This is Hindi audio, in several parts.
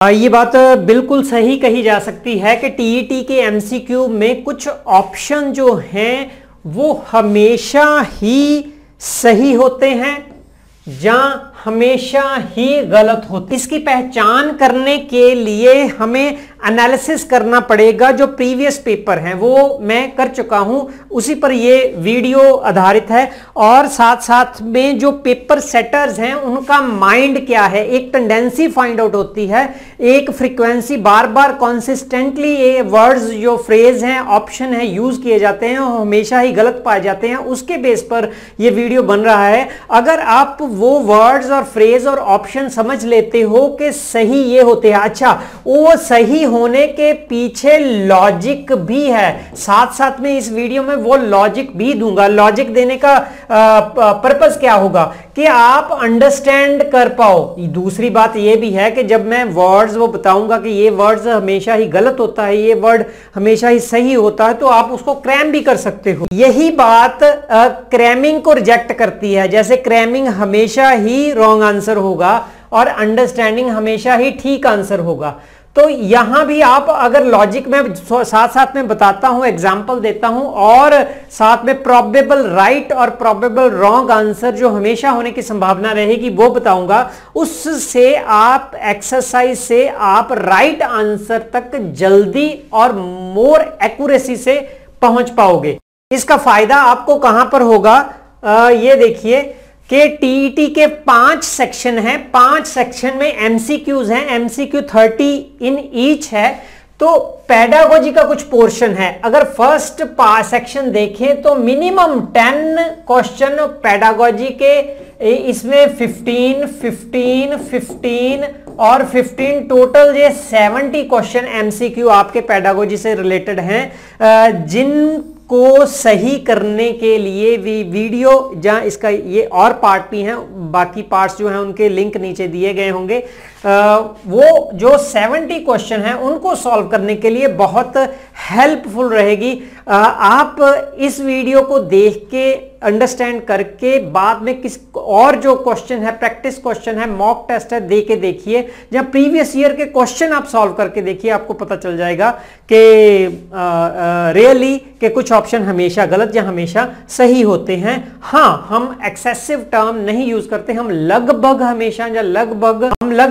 ये बात बिल्कुल सही कही जा सकती है कि टीईटी के एमसीक्यू में कुछ ऑप्शन जो हैं वो हमेशा ही सही होते हैं या हमेशा ही गलत होते। इसकी पहचान करने के लिए हमें एनालिसिस करना पड़ेगा। जो प्रीवियस पेपर हैं वो मैं कर चुका हूं, उसी पर ये वीडियो आधारित है। और साथ साथ में जो पेपर सेटर्स हैं उनका माइंड क्या है, एक टेंडेंसी फाइंड आउट होती है, एक फ्रीक्वेंसी, बार बार कॉन्सिस्टेंटली ये वर्ड्स जो फ्रेज हैं, ऑप्शन है, यूज किए जाते हैं और हमेशा ही गलत पाए जाते हैं। उसके बेस पर ये वीडियो बन रहा है। अगर आप वो वर्ड्स और फ्रेज और ऑप्शन समझ लेते हो कि सही ये होते हैं, अच्छा वो सही होने के पीछे लॉजिक भी है, साथ साथ में इस वीडियो में वो लॉजिक भी दूंगा। लॉजिक देने का पर्पस क्या होगा कि आप अंडरस्टैंड कर पाओ। दूसरी बात ये भी है कि जब मैं वर्ड्स वो बताऊंगा कि ये वर्ड्स हमेशा ही गलत होता है, ये वर्ड हमेशा ही सही होता है, तो आप उसको क्रैम भी कर सकते हो। यही बात क्रैमिंग को रिजेक्ट करती है। जैसे क्रैमिंग हमेशा ही रॉन्ग आंसर होगा और अंडरस्टैंडिंग हमेशा ही ठीक आंसर होगा। तो यहां भी आप अगर लॉजिक में साथ साथ में बताता हूं, एग्जांपल देता हूं और साथ में प्रोबेबल राइट और प्रोबेबल रॉन्ग आंसर जो हमेशा होने की संभावना रहेगी वो बताऊंगा, उससे आप एक्सरसाइज से आप राइट आंसर तक जल्दी और मोर एक्यूरेसी से पहुंच पाओगे। इसका फायदा आपको कहां पर होगा, ये देखिए कि टीईटी के 5 सेक्शन हैं, 5 सेक्शन में एमसीक्यूज हैं, एमसीक्यू 30 इन ईच है। तो पेडागोजी का कुछ पोर्शन है। अगर फर्स्ट सेक्शन देखें तो मिनिमम 10 क्वेश्चन पेडागोजी के, इसमें 15, 15, 15 और 15 टोटल ये 70 क्वेश्चन एमसीक्यू आपके पेडागोजी से रिलेटेड हैं, जिनको सही करने के लिए भी वीडियो जहां इसका ये और पार्ट भी हैं, बाकी पार्ट्स जो हैं उनके लिंक नीचे दिए गए होंगे। वो जो 70 क्वेश्चन हैं उनको सॉल्व करने के लिए बहुत हेल्पफुल रहेगी। आप इस वीडियो को देख के अंडरस्टैंड करके बाद में किस और जो क्वेश्चन है, प्रैक्टिस क्वेश्चन है, मॉक टेस्ट है, दे के देखिए, जहां प्रीवियस ईयर के क्वेश्चन आप सॉल्व करके देखिए, आपको पता चल जाएगा कि रियली के कुछ ऑप्शन हमेशा गलत या हमेशा सही होते हैं। हाँ, हम एक्सेसिव टर्म नहीं यूज करते, हम लगभग हमेशा या लगभग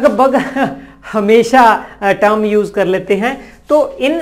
हमेशा टर्म यूज कर लेते हैं। तो इन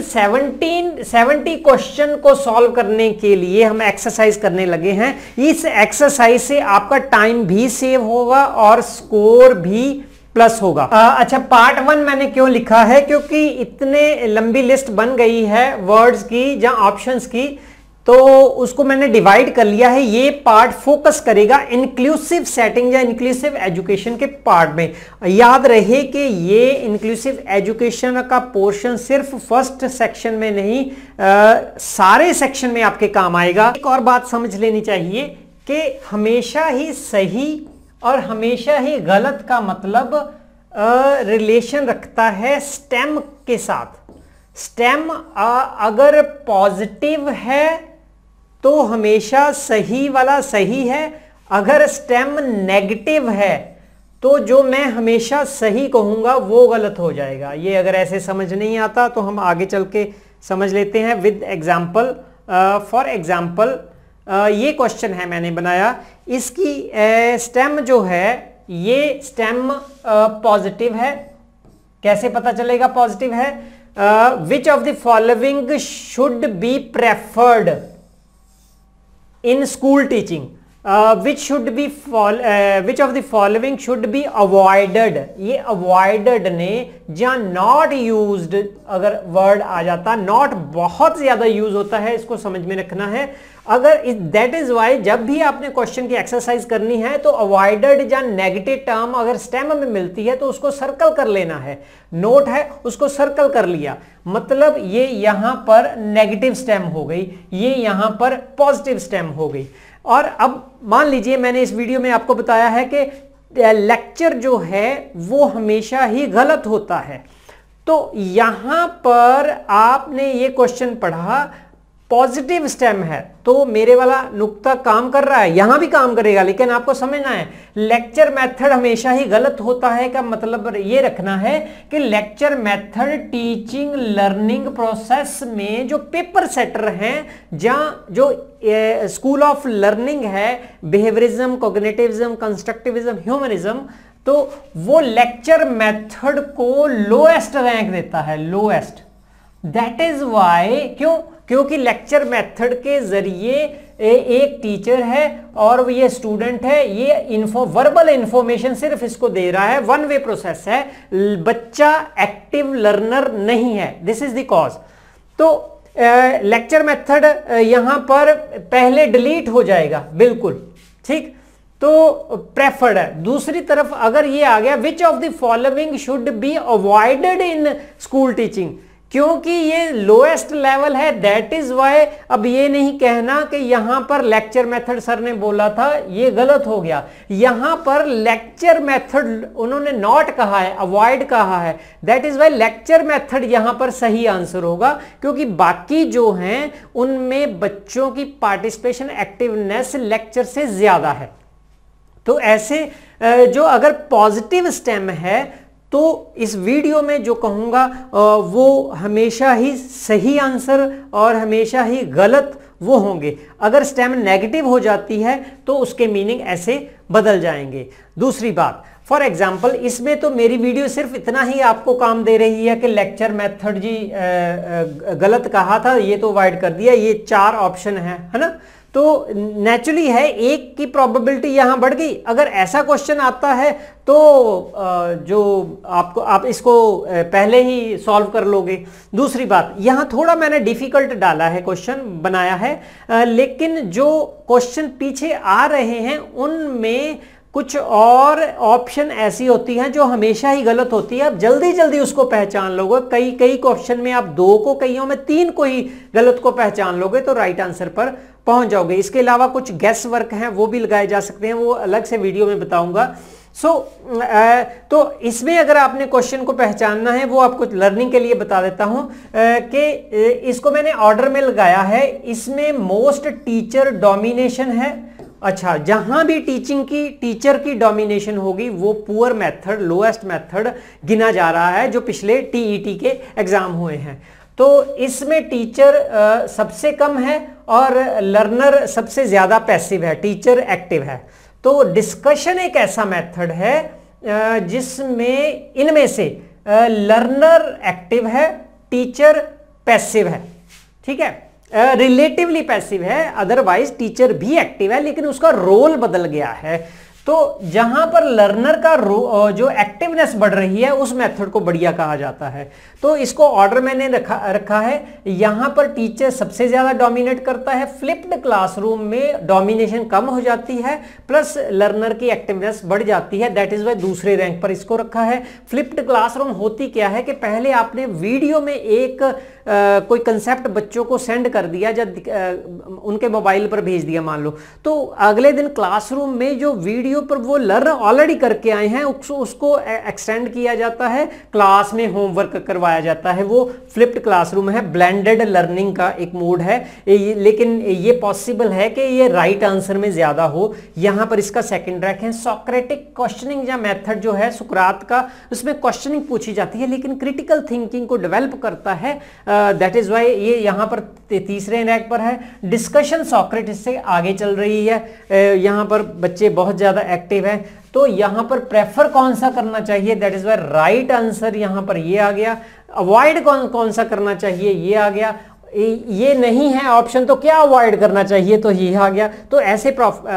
70 क्वेश्चन को सॉल्व करने के लिए हम एक्सरसाइज करने लगे हैं। इस एक्सरसाइज से आपका टाइम भी सेव होगा और स्कोर भी प्लस होगा। अच्छा, पार्ट 1 मैंने क्यों लिखा है, क्योंकि इतने लंबी लिस्ट बन गई है वर्ड्स की या ऑप्शंस की, तो उसको मैंने डिवाइड कर लिया है। ये पार्ट फोकस करेगा इंक्लूसिव सेटिंग या इंक्लूसिव एजुकेशन के पार्ट में। याद रहे कि ये इंक्लूसिव एजुकेशन का पोर्शन सिर्फ फर्स्ट सेक्शन में नहीं, सारे सेक्शन में आपके काम आएगा। एक और बात समझ लेनी चाहिए कि हमेशा ही सही और हमेशा ही गलत का मतलब रिलेशन रखता है स्टेम के साथ। स्टेम अगर पॉजिटिव है तो हमेशा सही वाला सही है, अगर स्टेम नेगेटिव है तो जो मैं हमेशा सही कहूंगा वो गलत हो जाएगा। ये अगर ऐसे समझ नहीं आता तो हम आगे चल के समझ लेते हैं विद एग्जाम्पल। फॉर एग्जाम्पल ये क्वेश्चन है मैंने बनाया, इसकी स्टेम जो है ये स्टेम पॉजिटिव है। कैसे पता चलेगा पॉजिटिव है? Which of the following should be preferred in school teaching, which of the following should be avoided। ये avoided ने या not used अगर वर्ड आ जाता, not बहुत ज्यादा यूज होता है, इसको समझ में रखना है। अगर दैट इज वाई जब भी आपने क्वेश्चन की एक्सरसाइज करनी है तो अवॉइडेड या नेगेटिव टर्म अगर स्टेम में मिलती है तो उसको सर्कल कर लेना है। नोट है, उसको सर्कल कर लिया, मतलब ये यहां पर नेगेटिव स्टेम हो गई, ये यहां पर पॉजिटिव स्टेम हो गई। और अब मान लीजिए मैंने इस वीडियो में आपको बताया है कि लेक्चर जो है वो हमेशा ही गलत होता है। तो यहां पर आपने ये क्वेश्चन पढ़ा, पॉजिटिव स्टेम है तो मेरे वाला नुक्ता काम कर रहा है, यहां भी काम करेगा, लेकिन आपको समझना है लेक्चर मेथड हमेशा ही गलत होता है का मतलब ये रखना है कि lecture method teaching learning process में जो पेपर सेटर हैं, जहां जो स्कूल ऑफ लर्निंग है, बिहेवियरिज्म, कॉग्निटिविज्म, कंस्ट्रक्टिविज्म, ह्यूमनिज्म, तो वो लेक्चर मेथड को लोएस्ट रैंक देता है, लोएस्ट। दैट इज वाई, क्योंकि लेक्चर मेथड के जरिए एक टीचर है और ये स्टूडेंट है, ये वर्बल इंफॉर्मेशन सिर्फ इसको दे रहा है, वन वे प्रोसेस है, बच्चा एक्टिव लर्नर नहीं है, दिस इज द कॉज। तो लेक्चर मेथड यहां पर पहले डिलीट हो जाएगा, बिल्कुल ठीक, तो प्रेफर्ड है। दूसरी तरफ अगर ये आ गया which of the following should be avoided in school teaching, क्योंकि ये लोएस्ट लेवल है, दैट इज वाई। अब ये नहीं कहना कि यहां पर लेक्चर मेथड सर ने बोला था, ये गलत हो गया, यहां पर लेक्चर मेथड उन्होंने नॉट कहा है, अवॉइड कहा है, that is why lecture method यहां पर सही आंसर होगा, क्योंकि बाकी जो हैं उनमें बच्चों की पार्टिसिपेशन एक्टिवनेस लेक्चर से ज्यादा है। तो ऐसे जो अगर पॉजिटिव स्टेम है तो इस वीडियो में जो कहूंगा वो हमेशा ही सही आंसर और हमेशा ही गलत वो होंगे। अगर स्टेम नेगेटिव हो जाती है तो उसके मीनिंग ऐसे बदल जाएंगे। दूसरी बात, फॉर एग्जाम्पल इसमें तो मेरी वीडियो सिर्फ इतना ही आपको काम दे रही है कि लेक्चर मेथड जी गलत कहा था, ये तो अवॉइड कर दिया, ये 4 ऑप्शन है ना, तो नेचुरली है एक की प्रोबेबिलिटी यहां बढ़ गई। अगर ऐसा क्वेश्चन आता है तो जो आप इसको पहले ही सॉल्व कर लोगे। दूसरी बात, यहां थोड़ा मैंने डिफिकल्ट डाला है, क्वेश्चन बनाया है, लेकिन जो क्वेश्चन पीछे आ रहे हैं उनमें कुछ और ऑप्शन ऐसी होती हैं जो हमेशा ही गलत होती है। आप जल्दी जल्दी उसको पहचान लोगे, कई क्वेश्चन में आप 2 को, कईयों में 3 को ही गलत को पहचान लोगे तो राइट आंसर पर पहुंच जाओगे। इसके अलावा कुछ गेस वर्क हैं वो भी लगाए जा सकते हैं, वो अलग से वीडियो में बताऊंगा। तो इसमें अगर आपने क्वेश्चन को पहचानना है, वो आपको लर्निंग के लिए बता देता हूं कि इसको मैंने ऑर्डर में लगाया है। इसमें मोस्ट टीचर डोमिनेशन है। अच्छा, जहां भी टीचर की डोमिनेशन होगी वो पुअर मेथड, लोएस्ट मेथड गिना जा रहा है, जो पिछले टीईटी के एग्जाम हुए हैं। तो इसमें टीचर सबसे कम है और लर्नर सबसे ज्यादा पैसिव है, टीचर एक्टिव है। तो डिस्कशन एक ऐसा मेथड है जिसमें इनमें से लर्नर एक्टिव है, टीचर पैसिव है, ठीक है, रिलेटिवली पैसिव है, अदरवाइज टीचर भी एक्टिव है लेकिन उसका रोल बदल गया है। तो जहां पर लर्नर का जो एक्टिवनेस बढ़ रही है उस मेथड को बढ़िया कहा जाता है। तो इसको ऑर्डर मैंने रखा है। यहां पर टीचर सबसे ज्यादा डोमिनेट करता है, फ्लिप्ड क्लासरूम में डोमिनेशन कम हो जाती है, प्लस लर्नर की एक्टिवनेस बढ़ जाती है, दैट इज वाई दूसरे रैंक पर इसको रखा है। फ्लिप्ड क्लासरूम होती क्या है कि पहले आपने वीडियो में एक कोई कंसेप्ट बच्चों को सेंड कर दिया, जब उनके मोबाइल पर भेज दिया मान लो, तो अगले दिन क्लासरूम में जो वीडियो पर वो लर्न ऑलरेडी करके आए हैं उसको एक्सटेंड किया जाता है, क्लास में होमवर्क करवाया जाता है। वो फ्लिप्ड क्लासरूम है, ब्लेंडेड लर्निंग का एक मोड है, लेकिन ये पॉसिबल है कि ये राइट आंसर में ज्यादा हो। यहां पर इसका सेकंड रैंक है। सॉक्रेटिक क्वेश्चनिंग या मेथड जो है सुकरात का, उसमें क्वेश्चनिंग पूछी जाती है लेकिन क्रिटिकल थिंकिंग को डेवलप करता है, दैट इज वाई ये यहां पर तीसरे रैंक पर है। डिस्कशन सॉक्रेटिस से आगे चल रही है, यहां पर बच्चे बहुत ज्यादा एक्टिव है। तो यहां पर प्रेफर कौन सा करना चाहिए, that is why right answer यहां पर ये आ गया। अवॉइड कौन सा करना चाहिए, ये आ गया। ये नहीं है ऑप्शन तो क्या अवॉइड करना चाहिए, तो ये आ गया। तो ऐसे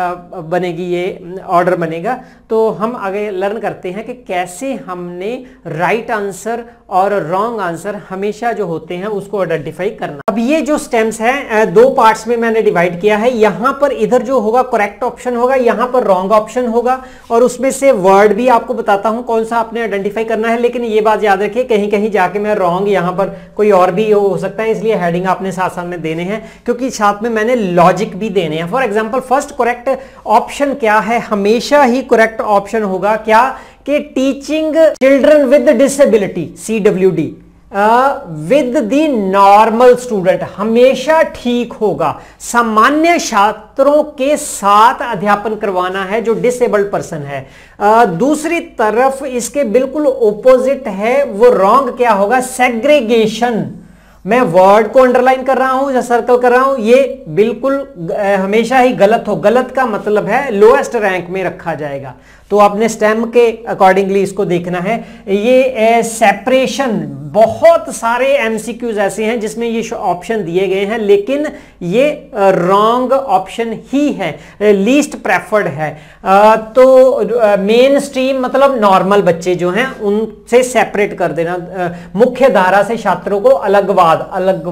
बनेगी, ये ऑर्डर बनेगा। तो हम आगे लर्न करते हैं कि कैसे हमने राइट आंसर और रॉन्ग आंसर हमेशा जो होते हैं उसको आइडेंटिफाई करना। अब ये जो स्टेम्स हैं 2 पार्ट्स में मैंने डिवाइड किया है। यहां पर इधर जो होगा करेक्ट ऑप्शन होगा, यहां पर रॉन्ग ऑप्शन होगा, और उसमें से वर्ड भी आपको बताता हूं कौन सा आपने आइडेंटिफाई करना है। लेकिन ये बात याद रखिए, कहीं कहीं जाके मैं रॉन्ग, यहां पर कोई और भी हो सकता है, इसलिए हेडिंग आपने साथ साथ में देने हैं, क्योंकि साथ में मैंने लॉजिक भी देने हैं। For example first correct option क्या है, हमेशा ही करेक्ट ऑप्शन होगा क्या कि teaching children with disability, CWD। With the normal student, हमेशा ठीक होगा। सामान्य छात्रों के साथ अध्यापन करवाना है जो डिसेबल्ड पर्सन है। दूसरी तरफ इसके बिल्कुल ओपोजिट है, वो रॉन्ग क्या होगा, सेग्रीगेशन। मैं वर्ड को अंडरलाइन कर रहा हूं या सर्कल कर रहा हूं, ये बिल्कुल हमेशा ही गलत हो। गलत का मतलब है लोएस्ट रैंक में रखा जाएगा। तो आपने स्टेम के अकॉर्डिंगली इसको देखना है। ये सेपरेशन, बहुत सारे एमसीक्यूज ऐसे हैं जिसमें ये ऑप्शन दिए गए हैं, लेकिन ये रॉन्ग ऑप्शन ही है, लीस्ट प्रेफर्ड है। तो मेन स्ट्रीम मतलब नॉर्मल बच्चे जो हैं उनसे सेपरेट कर देना, मुख्य धारा से छात्रों को अलगाव,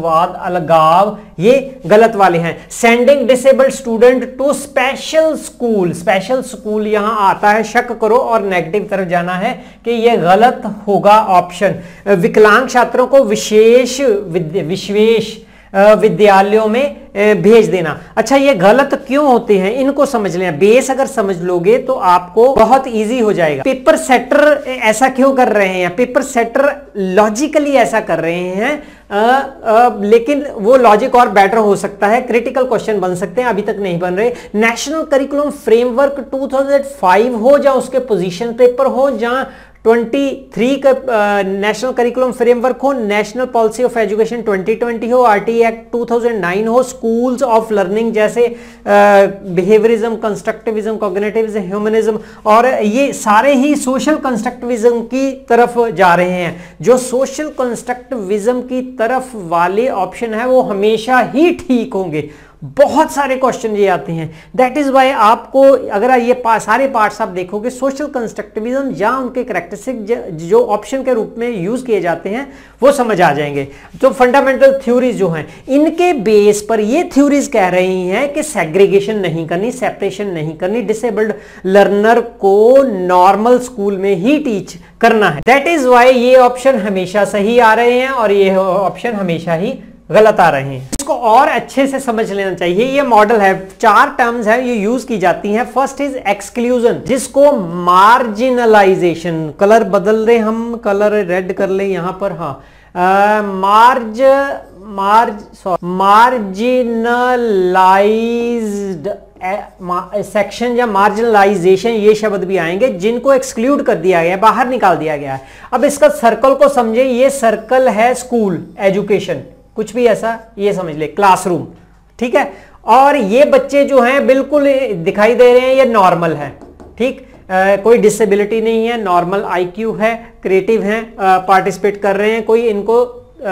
ये गलत वाले हैं। Sending disabled student to special school, special school यहां आता है, शक करो और नेगेटिव तरफ जाना है कि यह गलत होगा ऑप्शन। विकलांग छात्रों को विशेष विद्यालयों में भेज देना। अच्छा, ये गलत क्यों होते हैं इनको समझ लें। बेस अगर समझ लोगे तो आपको बहुत इजी हो जाएगा। पेपर सेटर ऐसा क्यों कर रहे हैं, पेपर सेटर लॉजिकली ऐसा कर रहे हैं, लेकिन वो लॉजिक और बेटर हो सकता है, क्रिटिकल क्वेश्चन बन सकते हैं, अभी तक नहीं बन रहे। नेशनल करिकुलम फ्रेमवर्क 2005 हो, जहां उसके पोजीशन पेपर हो, जहां 23 का नेशनल करिकुलम फ्रेमवर्क हो, नेशनल पॉलिसी ऑफ एजुकेशन 2020 हो, आरटी एक्ट 2009 हो, स्कूल्स ऑफ लर्निंग जैसे बिहेवियरिज्म, कंस्ट्रक्टिविज्म, कॉग्निटिविज्म, ह्यूमनिज्म, और ये सारे ही सोशल कंस्ट्रक्टिविज्म की तरफ जा रहे हैं। जो सोशल कंस्ट्रक्टिविज्म की तरफ वाले ऑप्शन है वो हमेशा ही ठीक होंगे। बहुत सारे क्वेश्चन ये आते हैं, दैट इज वाई आपको अगर ये सारे पार्ट्स आप देखोगे, सोशल कंस्ट्रक्टिविज्म या उनके कैरेक्टरिस्टिक जो ऑप्शन के रूप में यूज किए जाते हैं वो समझ आ जाएंगे। तो फंडामेंटल थ्योरीज जो हैं इनके बेस पर ये थ्योरीज कह रही हैं कि सेग्रीगेशन नहीं करनी, सेपरेशन नहीं करनी, डिसेबल्ड लर्नर को नॉर्मल स्कूल में ही टीच करना है। दैट इज वाई ये ऑप्शन हमेशा सही आ रहे हैं और ये ऑप्शन हमेशा ही गलत आ रहे हैं। इसको और अच्छे से समझ लेना चाहिए। ये मॉडल है, 4 टर्म्स है ये यूज की जाती हैं। फर्स्ट इज एक्सक्लूजन, जिसको मार्जिनलाइजेशन, कलर बदल दे, हम कलर रेड कर ले यहां पर, हाँ, मार्जिनलाइज्ड सेक्शन या मार्जिनलाइजेशन, ये शब्द भी आएंगे, जिनको एक्सक्लूड कर दिया गया, बाहर निकाल दिया गया है। अब इसका सर्कल को समझे, ये सर्कल है स्कूल, एजुकेशन, कुछ भी ऐसा ये समझ ले, क्लासरूम, ठीक है। और ये बच्चे जो हैं बिल्कुल दिखाई दे रहे हैं, ये नॉर्मल है, ठीक, कोई डिसेबिलिटी नहीं है, नॉर्मल आईक्यू है, क्रिएटिव हैं, पार्टिसिपेट कर रहे हैं, कोई इनको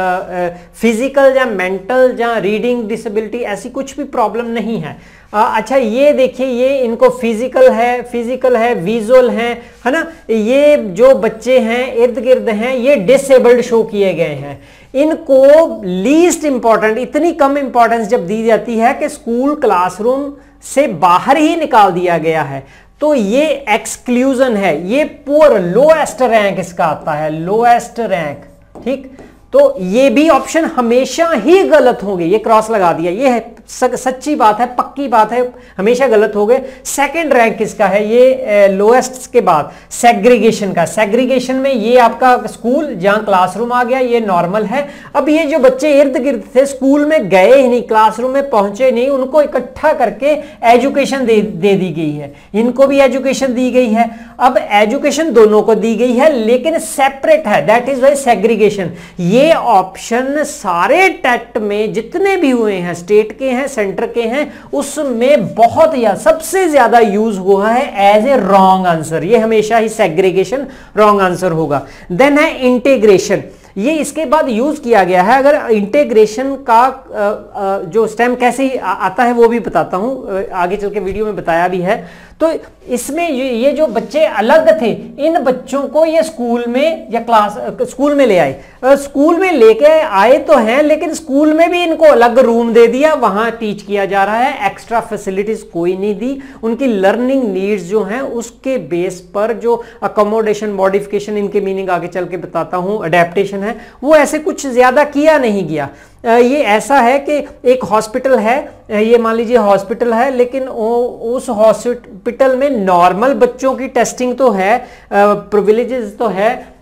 फिजिकल या मेंटल या रीडिंग डिसेबिलिटी ऐसी कुछ भी प्रॉब्लम नहीं है। अच्छा, ये देखिए, ये इनको फिजिकल है, विजुअल है ना। ये जो बच्चे हैं इर्द गिर्द हैं, ये डिसेबल्ड शो किए गए हैं। इनको लीस्ट इंपॉर्टेंट, इतनी कम इंपॉर्टेंस जब दी जाती है कि स्कूल क्लासरूम से बाहर ही निकाल दिया गया है, तो ये एक्सक्लूजन है। ये पुअर, लोएस्ट रैंक इसका आता है, लोएस्ट रैंक, ठीक। तो ये भी ऑप्शन हमेशा ही गलत होंगे, ये क्रॉस लगा दिया, ये है सच्ची बात है, पक्की बात है, हमेशा गलत हो गए। सेकंड रैंक किसका है, ये लोएस्ट के बाद सेग्रीगेशन का। सेग्रीगेशन में ये आपका स्कूल जहां क्लासरूम आ गया, ये नॉर्मल है। अब ये जो बच्चे इर्द गिर्द थे, स्कूल में गए ही नहीं, क्लासरूम में पहुंचे नहीं, उनको इकट्ठा करके एजुकेशन दे दी गई है, इनको भी एजुकेशन दी गई है। अब एजुकेशन दोनों को दी गई है लेकिन सेपरेट है, दैट इज वाई सेग्रीगेशन। ये ऑप्शन सारे टेट में जितने भी हुए हैं, स्टेट के हैं, सेंटर के हैं, उसमें बहुत या सबसे ज्यादा यूज हुआ है एज ए रॉन्ग आंसर। ये हमेशा ही सेग्रीगेशन रॉन्ग आंसर होगा। देन है इंटीग्रेशन, ये इसके बाद यूज किया गया है। अगर इंटीग्रेशन का जो स्टेम कैसे आता है वो भी बताता हूं, आगे चल के वीडियो में बताया भी है। तो इसमें ये जो बच्चे अलग थे, इन बच्चों को ये स्कूल में या स्कूल में ले आए। स्कूल में लेके आए तो हैं, लेकिन स्कूल में भी इनको अलग रूम दे दिया, वहां टीच किया जा रहा है, एक्स्ट्रा फैसिलिटीज कोई नहीं दी। उनकी लर्निंग नीड्स जो हैं उसके बेस पर जो अकोमोडेशन, मॉडिफिकेशन, इनके मीनिंग आगे चल के बताता हूं, अडेप्टेशन है, वो ऐसे कुछ ज्यादा किया नहीं गया। ये ऐसा है कि एक हॉस्पिटल है, ये मान लीजिए हॉस्पिटल है, लेकिन उस हॉस्पिटल में नॉर्मल बच्चों की टेस्टिंग तो है, प्रिविलेजेस तो है,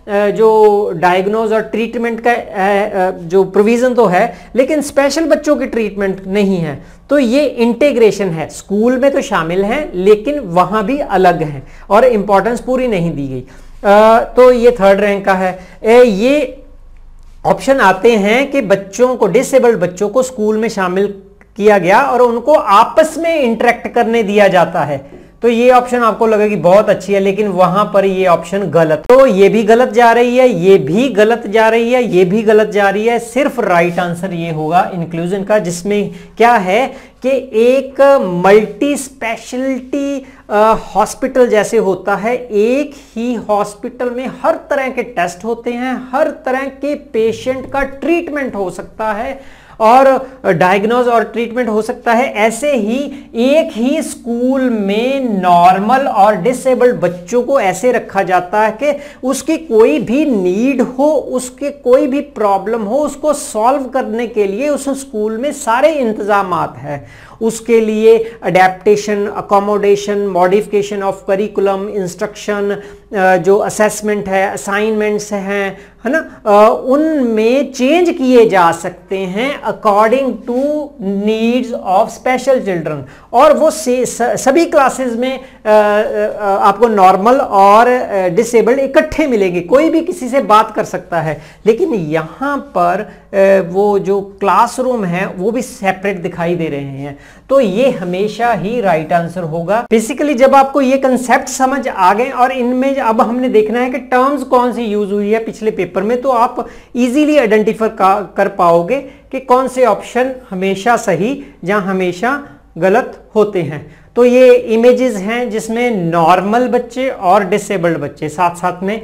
जो डायग्नोज और ट्रीटमेंट का जो प्रोविजन तो है, लेकिन स्पेशल बच्चों की ट्रीटमेंट नहीं है। तो ये इंटीग्रेशन है, स्कूल में तो शामिल है लेकिन वहां भी अलग है और इंपॉर्टेंस पूरी नहीं दी गई। तो ये थर्ड रैंक का है। ये ऑप्शन आते हैं कि बच्चों को, डिसेबल्ड बच्चों को स्कूल में शामिल किया गया और उनको आपस में इंटरेक्ट करने दिया जाता है। तो ये ऑप्शन आपको लगेगी बहुत अच्छी है, लेकिन वहां पर ये ऑप्शन गलत। तो ये भी गलत जा रही है, ये भी गलत जा रही है, ये भी गलत जा रही है। सिर्फ राइट आंसर ये होगा इंक्लूजन का, जिसमें क्या है कि एक मल्टी स्पेशलिटी हॉस्पिटल जैसे होता है, एक ही हॉस्पिटल में हर तरह के टेस्ट होते हैं, हर तरह के पेशेंट का ट्रीटमेंट हो सकता है और डायग्नोज और ट्रीटमेंट हो सकता है। ऐसे ही एक ही स्कूल में नॉर्मल और डिसेबल्ड बच्चों को ऐसे रखा जाता है कि उसकी कोई भी नीड हो, उसके कोई भी प्रॉब्लम हो, उसको सॉल्व करने के लिए उस स्कूल में सारे इंतजामात हैं। उसके लिए adaptation, accommodation, modification of curriculum, instruction, जो असेसमेंट है, असाइनमेंट्स हैं, है ना, उनमें चेंज किए जा सकते हैं according to needs of special children. और वो सभी क्लासेस में आपको नॉर्मल और डिसेबल्ड इकट्ठे मिलेंगे, कोई भी किसी से बात कर सकता है। लेकिन यहाँ पर वो जो क्लासरूम है वो भी सेपरेट दिखाई दे रहे हैं। तो ये हमेशा ही राइट आंसर होगा। बेसिकली जब आपको ये कंसेप्ट समझ आ गए और इनमें अब हमने देखना है कि टर्म्स कौन सी यूज हुई है पिछले पेपर में, तो आप इजीली आइडेंटिफाई कर पाओगे कि कौन से ऑप्शन हमेशा सही या हमेशा गलत होते हैं। तो ये इमेजेस हैं जिसमें नॉर्मल बच्चे और डिसेबल्ड बच्चे साथ साथ में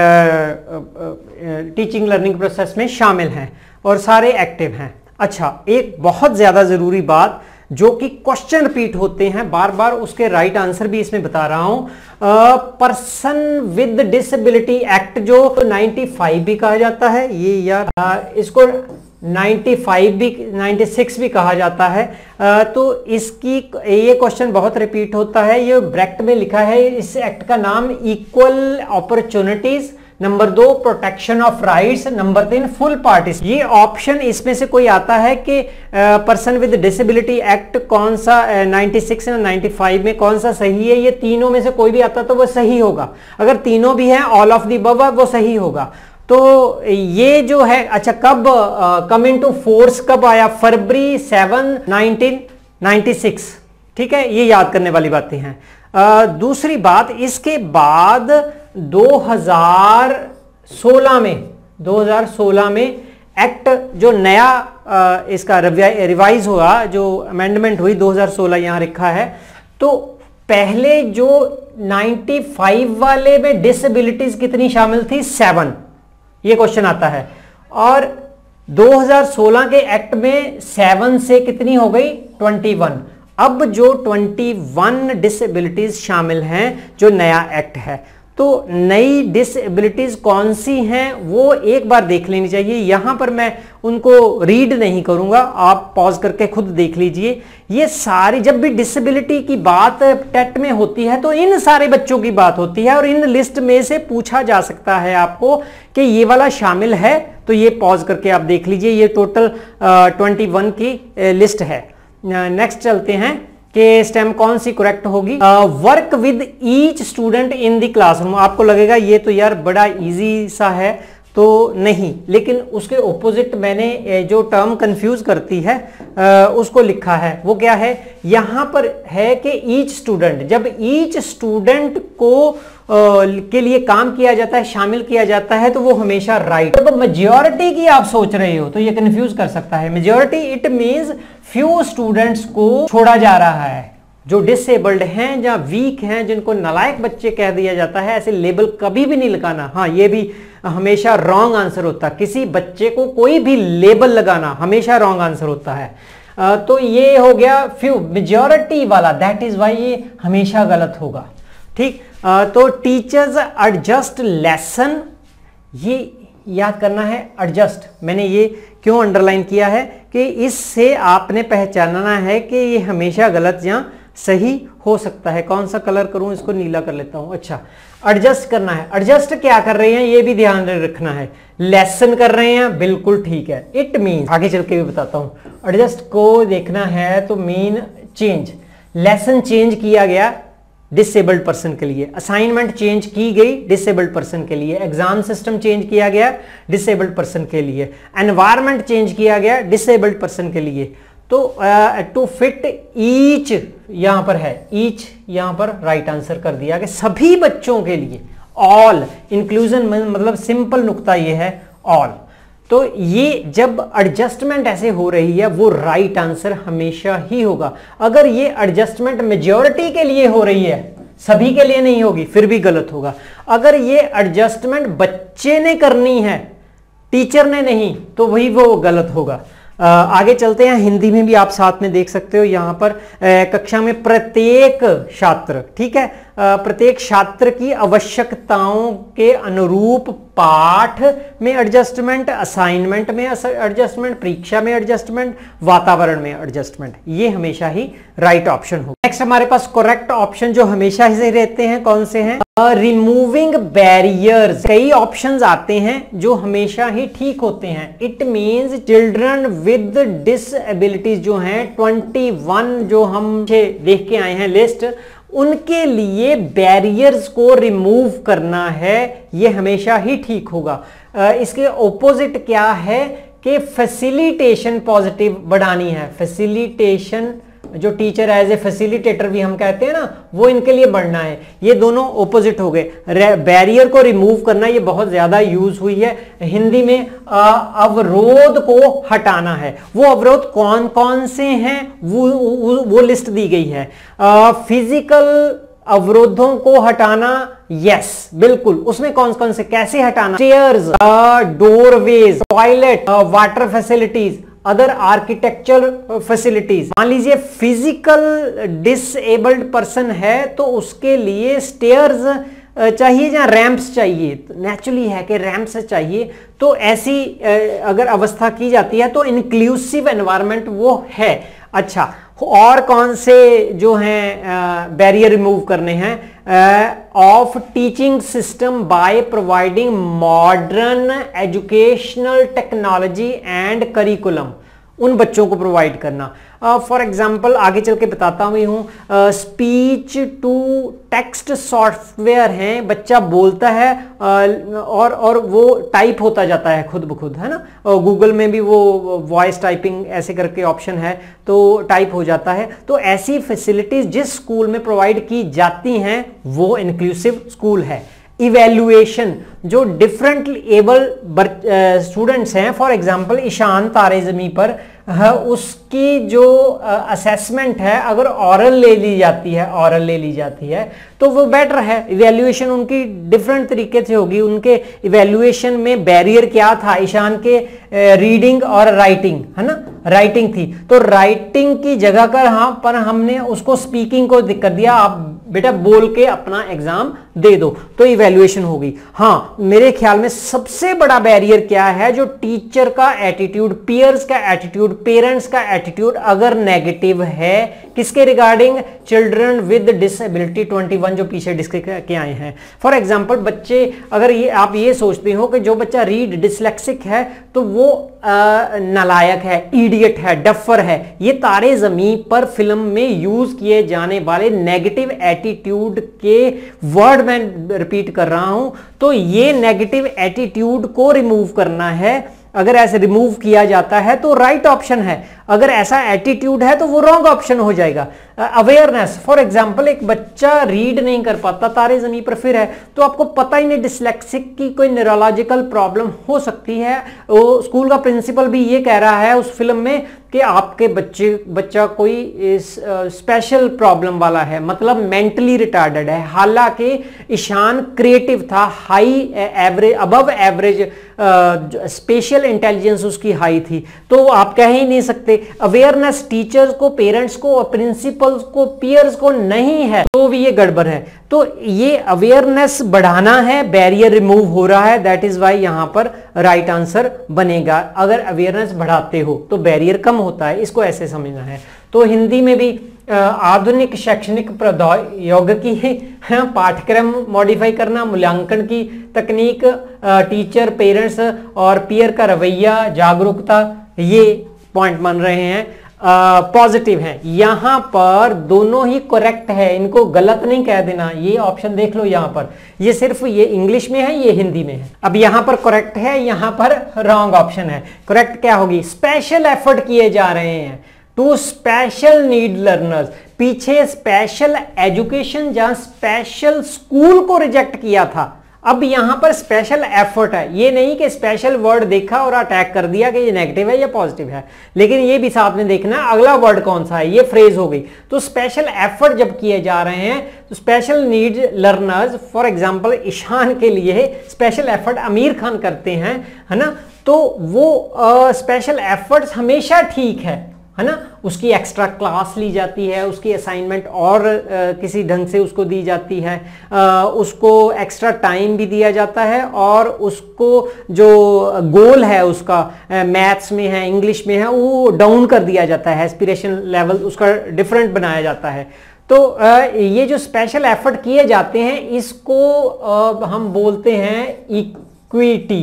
टीचिंग लर्निंग प्रोसेस में शामिल हैं और सारे एक्टिव हैं। अच्छा, एक बहुत ज्यादा जरूरी बात जो कि क्वेश्चन रिपीट होते हैं बार बार, उसके राइट आंसर भी इसमें बता रहा हूं। पर्सन विद डिसेबिलिटी एक्ट जो 95 भी कहा जाता है, ये यार इसको 95 भी 96 भी कहा जाता है। तो इसकी ये क्वेश्चन बहुत रिपीट होता है। ये ब्रैकेट में लिखा है, इस एक्ट का नाम equal opportunities, number 2 protection of rights, number 3 full participation. ये ऑप्शन इसमें से कोई आता है कि पर्सन विद डिसेबिलिटी एक्ट कौन सा 96 या 95 में कौन सा सही है। ये तीनों में से कोई भी आता तो वो सही होगा। अगर तीनों भी हैं, ऑल ऑफ द अबव, वो सही होगा। तो ये जो है, अच्छा कब कम इनटू फोर्स कब आया? फरवरी 7, 1996। ठीक है, ये याद करने वाली बातें हैं। दूसरी बात, इसके बाद 2016 में एक्ट जो नया इसका रिवाइज हुआ, जो अमेंडमेंट हुई 2016 यहां लिखा है। तो पहले जो 95 वाले में डिसेबिलिटीज कितनी शामिल थी? 7, ये क्वेश्चन आता है। और 2016 के एक्ट में 7 से कितनी हो गई? 21। अब जो 21 डिसेबिलिटीज शामिल हैं जो नया एक्ट है, तो नई डिसेबिलिटीज कौन सी हैं वो एक बार देख लेनी चाहिए। यहां पर मैं उनको रीड नहीं करूंगा, आप पॉज करके खुद देख लीजिए। ये सारी, जब भी डिसेबिलिटी की बात टेट में होती है तो इन सारे बच्चों की बात होती है और इन लिस्ट में से पूछा जा सकता है आपको कि ये वाला शामिल है। तो ये पॉज करके आप देख लीजिए, ये टोटल 21 की लिस्ट है। नेक्स्ट चलते हैं कि स्टेम कौन सी करेक्ट होगी। Work with each student in the classroom. आपको लगेगा ये तो यार बड़ा इजी सा है, तो नहीं, लेकिन उसके ऑपोजिट मैंने जो टर्म कंफ्यूज करती है उसको लिखा है। वो क्या है? यहां पर है कि ईच स्टूडेंट, जब ईच स्टूडेंट को के लिए काम किया जाता है, शामिल किया जाता है, तो वो हमेशा राइट। जब मेजॉरिटी की आप सोच रहे हो तो ये कंफ्यूज कर सकता है। Majority it means few students को छोड़ा जा रहा है, जो डिसेबल्ड हैं या वीक हैं, जिनको नालायक बच्चे कह दिया जाता है। ऐसे लेबल कभी भी नहीं लगाना। हाँ, ये भी हमेशा रॉन्ग आंसर होता है। किसी बच्चे को कोई भी लेबल लगाना हमेशा रॉन्ग आंसर होता है। तो ये हो गया फ्यू, मेजॉरिटी वाला, दैट इज वाई ये हमेशा गलत होगा। ठीक, तो टीचर्स एडजस्ट लेसन, ये याद करना है। एडजस्ट मैंने ये क्यों अंडरलाइन किया है कि इससे आपने पहचानना है कि ये हमेशा गलत या सही हो सकता है। कौन सा कलर करूं, इसको नीला कर लेता हूं। अच्छा, एडजस्ट करना है। एडजस्ट क्या कर रहे हैं ये भी ध्यान रखना है। लेसन कर रहे हैं, बिल्कुल ठीक है। इट मीन, आगे चल के भी बताता हूं। एडजस्ट को देखना है तो मीन चेंज। लेसन चेंज किया गया डिसेबल्ड पर्सन के लिए, असाइनमेंट चेंज की गई डिसेबल्ड पर्सन के लिए, एग्जाम सिस्टम चेंज किया गया डिसेबल्ड पर्सन के लिए, एनवायरमेंट चेंज किया गया डिसेबल्ड पर्सन के लिए। तो टू फिट ईच यहां पर है, ईच यहां पर राइट आंसर कर दिया गया सभी बच्चों के लिए। ऑल इंक्लूजन मतलब सिंपल नुक्ता ये है ऑल। तो ये जब एडजस्टमेंट ऐसे हो रही है वो राइट आंसर हमेशा ही होगा। अगर ये एडजस्टमेंट मेजॉरिटी के लिए हो रही है, सभी के लिए नहीं होगी, फिर भी गलत होगा। अगर ये एडजस्टमेंट बच्चे ने करनी है, टीचर ने नहीं, तो वही वो गलत होगा। आगे चलते हैं। हिंदी में भी आप साथ में देख सकते हो यहां पर कक्षा में प्रत्येक छात्र, ठीक है, प्रत्येक छात्र की आवश्यकताओं के अनुरूप पाठ में एडजस्टमेंट, असाइनमेंट में एडजस्टमेंट, परीक्षा में एडजस्टमेंट, वातावरण में एडजस्टमेंट, ये हमेशा ही राइट ऑप्शन हो। नेक्स्ट हमारे पास करेक्ट ऑप्शन जो हमेशा ही रहते हैं कौन से हैं? Removing barriers. कई ऑप्शंस आते हैं जो हमेशा ही ठीक होते हैं। It means children with disabilities जो हैं 21 जो हम देख के आए हैं लिस्ट, उनके लिए बैरियर्स को रिमूव करना है, ये हमेशा ही ठीक होगा। इसके ऑपोजिट क्या है कि फैसिलिटेशन पॉजिटिव बढ़ानी है। फैसिलिटेशन जो टीचर एज ए फैसिलिटेटर भी हम कहते हैं ना, वो इनके लिए बढ़ना है। ये दोनों ऑपोजिट हो गए। बैरियर को रिमूव करना ये बहुत ज्यादा यूज हुई है हिंदी में। अवरोध को हटाना है। वो अवरोध कौन कौन से हैं वो लिस्ट दी गई है। फिजिकल अवरोधों को हटाना, यस बिल्कुल। उसमें कौन कौन से, कैसे हटाना? Stairs, doorways, toilet, water facilities, other architecture facilities. मान लीजिए फिजिकल डिसेबल्ड पर्सन है तो उसके लिए स्टेयर्स चाहिए या रैंप्स चाहिए। नेचुरली है कि रैंप्स चाहिए। तो ऐसी अगर अवस्था की जाती है तो इंक्लूसिव एनवायरनमेंट वो है। अच्छा, और कौन से जो हैं बैरियर रिमूव करने हैं? Of teaching system by providing modern educational technology and curriculum, उन बच्चों को प्रोवाइड करना। फॉर एग्जाम्पल आगे चल के बताता हूँ। स्पीच टू टेक्स्ट सॉफ्टवेयर है, बच्चा बोलता है और वो टाइप होता जाता है खुद ब खुद, है ना। गूगल में भी वो वॉइस टाइपिंग ऐसे करके ऑप्शन है तो टाइप हो जाता है। तो ऐसी फैसिलिटीज जिस स्कूल में प्रोवाइड की जाती हैं वो इंक्लूसिव स्कूल है। इवेल्युएशन, जो डिफरेंट एबल स्टूडेंट्स हैं, फॉर एग्जांपल ईशान तारे ज़मी पर उसकी जो असेसमेंट है अगर ऑरल ले ली जाती है तो वो बेटर है। इवेल्युएशन उनकी डिफरेंट तरीके से होगी। उनके इवेल्युएशन में बैरियर क्या था? ईशान के रीडिंग और राइटिंग, है ना, राइटिंग थी। तो राइटिंग की जगह पर हमने उसको स्पीकिंग को कर दिया, आप बेटा बोल के अपना एग्जाम दे दो, तो इवेल्युएशन होगी। हाँ, मेरे ख्याल में सबसे बड़ा बैरियर क्या है? जो टीचर का एटीट्यूड, पीयर्स का एटीट्यूड, पेरेंट्स का एटीट्यूड अगर नेगेटिव है किसके रिगार्डिंग? चिल्ड्रन विद डिसेबिलिटी 21 जो पीछे डिस्कस के आए हैं। फॉर एग्जांपल बच्चे, अगर ये आप ये सोचते हो कि जो बच्चा रीड डिसलेक्सिक है तो वो नालायक है, इडियट है, डफर है, ये तारे ज़मीं पर फिल्म में यूज किए जाने वाले नेगेटिव एटीट्यूड के वर्ड मैं रिपीट कर रहा हूं। तो ये नेगेटिव एटीट्यूड को रिमूव करना है। अगर ऐसे रिमूव किया जाता है तो राइट ऑप्शन है, अगर ऐसा एटीट्यूड है तो वो रॉन्ग ऑप्शन हो जाएगा। अवेयरनेस, फॉर एग्जांपल एक बच्चा रीड नहीं कर पाता, तारे ज़मीं पर फिर है, तो आपको पता ही नहीं डिसलेक्सिक की कोई न्यूरोलॉजिकल प्रॉब्लम हो सकती है। वो स्कूल का प्रिंसिपल भी ये कह रहा है उस फिल्म में कि आपके बच्चा कोई स्पेशल प्रॉब्लम वाला है, मतलब मेंटली रिटार्डेड है। हालांकि ईशान क्रिएटिव था, high average, above average special intelligence उसकी हाई थी, तो आप कह ही नहीं सकते। अवेयरनेस टीचर्स को, पेरेंट्स को और प्रिंसिपल्स को, पीयर्स को नहीं है तो भी ये गड़बड़ है। तो ये अवेयरनेस बढ़ाना है, बैरियर रिमूव हो रहा है, दैट इज वाई यहां पर राइट आंसर बनेगा। अगर अवेयरनेस बढ़ाते हो तो बैरियर कम होता है, इसको ऐसे समझना है। तो हिंदी में भी आधुनिक शैक्षणिक प्रौद्योगिकी, पाठ्यक्रम मॉडिफाई करना, मूल्यांकन की तकनीक, टीचर, पेरेंट्स और पीयर का रवैया, जागरूकता, ये पॉइंट बन रहे हैं पॉजिटिव है। यहां पर दोनों ही करेक्ट है, इनको गलत नहीं कह देना। ये ऑप्शन देख लो, यहां पर ये सिर्फ ये इंग्लिश में है, ये हिंदी में है। अब यहां पर करेक्ट है, यहां पर रॉन्ग ऑप्शन है। करेक्ट क्या होगी? स्पेशल एफर्ट किए जा रहे हैं टू स्पेशल नीड लर्नर्स। पीछे स्पेशल एजुकेशन जहां स्पेशल स्कूल को रिजेक्ट किया था, अब यहां पर स्पेशल एफर्ट है। ये नहीं कि स्पेशल वर्ड देखा और अटैक कर दिया कि ये नेगेटिव है या पॉजिटिव है, लेकिन ये भी साथ में देखना अगला वर्ड कौन सा है, ये फ्रेज हो गई। तो स्पेशल एफर्ट जब किए जा रहे हैं तो special need learners, for example Ishaan के लिए स्पेशल एफर्ट आमिर खान करते हैं, है ना, तो वो स्पेशल एफर्ट्स हमेशा ठीक है ना। उसकी एक्स्ट्रा क्लास ली जाती है, उसकी असाइनमेंट और किसी ढंग से उसको दी जाती है, उसको एक्स्ट्रा टाइम भी दिया जाता है, और उसको जो गोल है उसका मैथ्स में है, इंग्लिश में है, वो डाउन कर दिया जाता है, एस्पिरेशन लेवल उसका डिफरेंट बनाया जाता है। तो ये जो स्पेशल एफर्ट किए जाते हैं इसको हम बोलते हैं इक्विटी,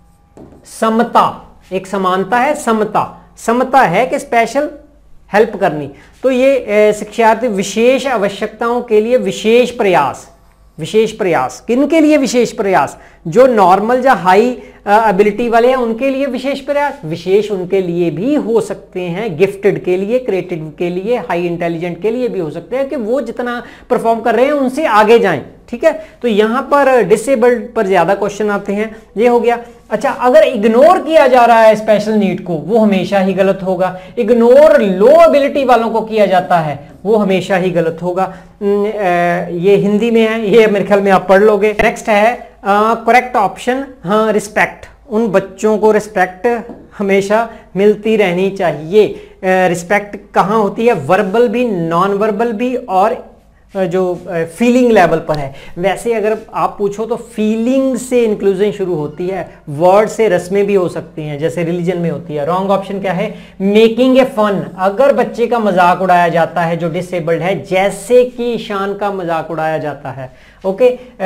समता। एक समानता है, समता। समता है कि स्पेशल हेल्प करनी। तो ये शिक्षार्थी विशेष आवश्यकताओं के लिए विशेष प्रयास, विशेष प्रयास किन के लिए विशेष प्रयास? जो नॉर्मल या हाई एबिलिटी वाले हैं उनके लिए विशेष प्रयास, विशेष उनके लिए भी हो सकते हैं, गिफ्टेड के लिए, क्रिएटिव के लिए, हाई इंटेलिजेंट के लिए भी हो सकते हैं कि वो जितना परफॉर्म कर रहे हैं उनसे आगे जाएं। ठीक है, तो यहां पर डिसेबल्ड पर ज्यादा क्वेश्चन आते हैं, ये हो गया। अच्छा, अगर इग्नोर किया जा रहा है स्पेशल नीड को, वो हमेशा ही गलत होगा। इग्नोर लो एबिलिटी वालों को किया जाता है, वो हमेशा ही गलत होगा। ये हिंदी में है, ये मेरे ख्याल में आप पढ़ लोगे। नेक्स्ट है करेक्ट ऑप्शन, हाँ, रिस्पेक्ट। उन बच्चों को रिस्पेक्ट हमेशा मिलती रहनी चाहिए। रिस्पेक्ट कहाँ होती है? वर्बल भी, नॉन वर्बल भी, और जो फीलिंग लेवल पर है। वैसे अगर आप पूछो तो फीलिंग से इंक्लूजन शुरू होती है, वर्ड से रस्में भी हो सकती हैं, जैसे रिलीजन में होती है। रॉन्ग ऑप्शन क्या है? Making a fun. अगर बच्चे का मजाक उड़ाया जाता है जो डिसेबल्ड है, जैसे कि ईशान का मजाक उड़ाया जाता है, ओके,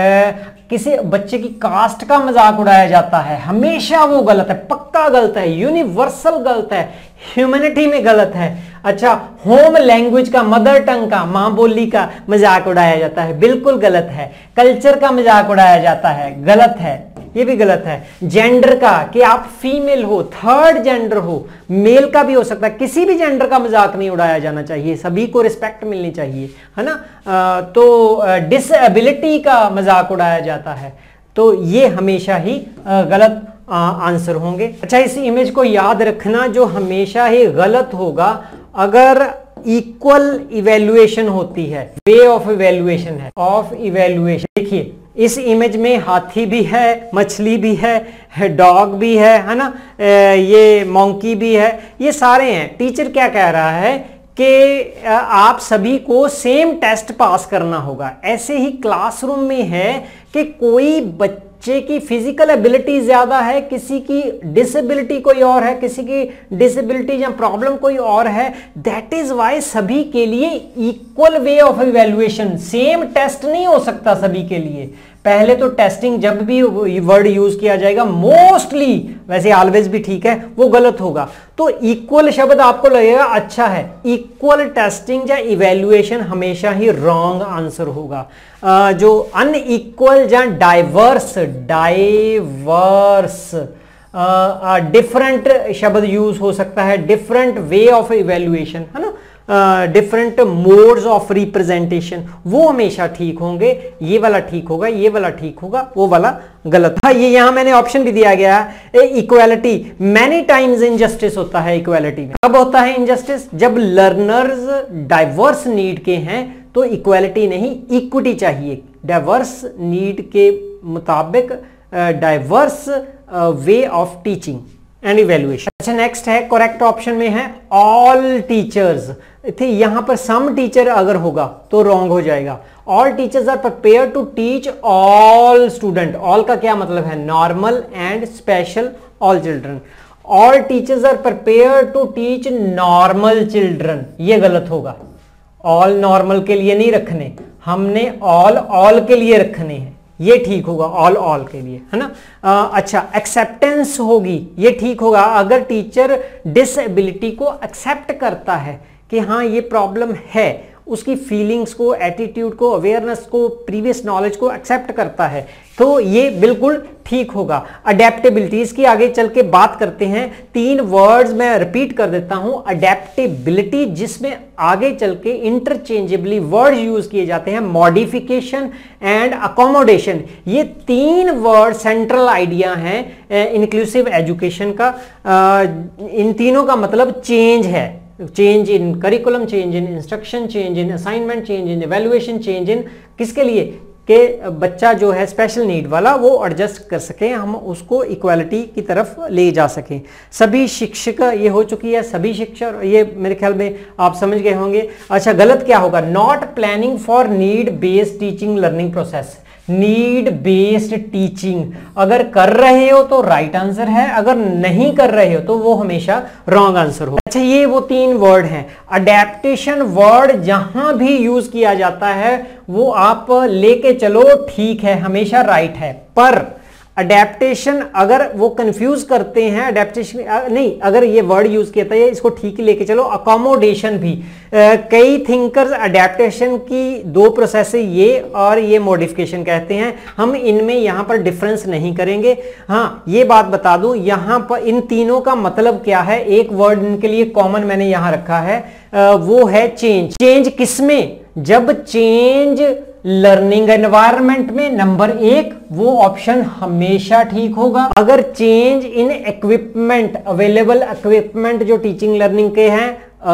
किसी बच्चे की कास्ट का मजाक उड़ाया जाता है, हमेशा वो गलत है, पक्का गलत है, यूनिवर्सल गलत है, ह्यूमैनिटी में गलत है। अच्छा, होम लैंग्वेज का, मदर टंग का, मां बोली का मजाक उड़ाया जाता है, बिल्कुल गलत है। कल्चर का मजाक उड़ाया जाता है, गलत है, ये भी गलत है। जेंडर का, कि आप फीमेल हो, थर्ड जेंडर हो, मेल का भी हो सकता है, किसी भी जेंडर का मजाक नहीं उड़ाया जाना चाहिए, सभी को रिस्पेक्ट मिलनी चाहिए, है ना। तो डिसेबिलिटी का मजाक उड़ाया जाता है, तो ये हमेशा ही गलत आंसर होंगे। अच्छा, इस इमेज को याद रखना, जो हमेशा ही गलत होगा अगर इक्वल इवेल्युएशन होती है, वे ऑफ इवेल्युएशन है, ऑफ इवेल्युएशन। देखिए इस इमेज में हाथी भी है, मछली भी है, डॉग भी है ना, ये मॉन्की भी है, ये सारे हैं। टीचर क्या कह रहा है कि आप सभी को सेम टेस्ट पास करना होगा। ऐसे ही क्लासरूम में है कि कोई बच्चे की फिजिकल एबिलिटी ज्यादा है, किसी की डिसेबिलिटी कोई और है, किसी की डिसेबिलिटी या प्रॉब्लम कोई और है। दैट इज वाई सभी के लिए equal way of evaluation, same test नहीं हो सकता सभी के लिए। पहले तो टेस्टिंग जब भी वर्ड यूज किया जाएगा, मोस्टली, वैसे ऑलवेज भी ठीक है, वो गलत होगा। तो इक्वल शब्द आपको लगेगा अच्छा है, इक्वल टेस्टिंग या इवैल्यूएशन हमेशा ही रॉन्ग आंसर होगा। जो अनइक्वल या डाइवर्स, डिफरेंट शब्द यूज हो सकता है, डिफरेंट वे ऑफ इवैल्यूएशन, है ना, डिफरेंट मोड्स ऑफ रिप्रेजेंटेशन, वो हमेशा ठीक होंगे। ये वाला ठीक होगा, ये वाला ठीक होगा, वो वाला गलत। हाँ, ये यहां मैंने ऑप्शन भी दिया गया है, इक्वालिटी। मैनी टाइम्स इनजस्टिस होता है इक्वालिटी में। कब होता है इनजस्टिस? जब लर्नर्स डाइवर्स नीड के हैं तो इक्वालिटी नहीं, इक्विटी चाहिए। डाइवर्स नीड के मुताबिक diverse way of teaching and evaluation. अच्छा, नेक्स्ट है करेक्ट ऑप्शन में है ऑल टीचर्स। यहां पर सम टीचर अगर होगा तो रॉन्ग हो जाएगा। All teachers are prepare to teach all student. All का क्या मतलब है? Normal and special, all children. All teachers are prepare to teach normal children, ये गलत होगा। ऑल नॉर्मल के लिए नहीं रखने, हमने ऑल के लिए रखने हैं, ये ठीक होगा, ऑल के लिए, है ना। अच्छा, एक्सेप्टेंस होगी, ये ठीक होगा अगर टीचर डिसेबिलिटी को एक्सेप्ट करता है कि हाँ ये प्रॉब्लम है, उसकी फीलिंग्स को, एटीट्यूड को, अवेयरनेस को, प्रीवियस नॉलेज को एक्सेप्ट करता है, तो ये बिल्कुल ठीक होगा। अडेप्टेबिलिटी, इसकी आगे चल के बात करते हैं। 3 वर्ड्स मैं रिपीट कर देता हूं। अडेप्टेबिलिटी, जिसमें आगे चल के इंटरचेंजेबली वर्ड यूज किए जाते हैं, मॉडिफिकेशन एंड अकोमोडेशन, ये 3 वर्ड सेंट्रल आइडिया हैं इंक्लूसिव एजुकेशन का। इन तीनों का मतलब चेंज है, change in curriculum, change in instruction, change in assignment, change in evaluation, change in किसके लिए कि बच्चा जो है स्पेशल नीड वाला वो एडजस्ट कर सके, हम उसको इक्वालिटी की तरफ ले जा सकें। सभी शिक्षक, ये हो चुकी है सभी शिक्षक, ये मेरे ख्याल में आप समझ गए होंगे। अच्छा, गलत क्या होगा? Not planning for need based teaching learning process. Need based teaching अगर कर रहे हो तो राइट आंसर है, अगर नहीं कर रहे हो तो वो हमेशा रॉन्ग आंसर हो। अच्छा, ये वो 3 वर्ड हैं। अडेप्टेशन वर्ड जहां भी यूज किया जाता है वो आप लेके चलो, ठीक है, हमेशा राइट है। पर अडेप्टेशन अगर वो कंफ्यूज करते हैं, अडेप्टेशन नहीं, अगर ये वर्ड यूज किया था, इसको ठीक ही लेके चलो। अकोमोडेशन भी, कई थिंकर्स अडेप्टेशन की 2 प्रोसेस है, ये और ये मॉडिफिकेशन कहते हैं। हम इनमें यहां पर डिफरेंस नहीं करेंगे। हाँ, ये बात बता दूं, यहां पर इन तीनों का मतलब क्या है, एक वर्ड इनके लिए कॉमन मैंने यहां रखा है, वो है चेंज। चेंज किसमें? जब चेंज लर्निंग एनवायरनमेंट में, नंबर 1 वो ऑप्शन हमेशा ठीक होगा। अगर change in equipment, available equipment जो टीचिंग लर्निंग के हैं,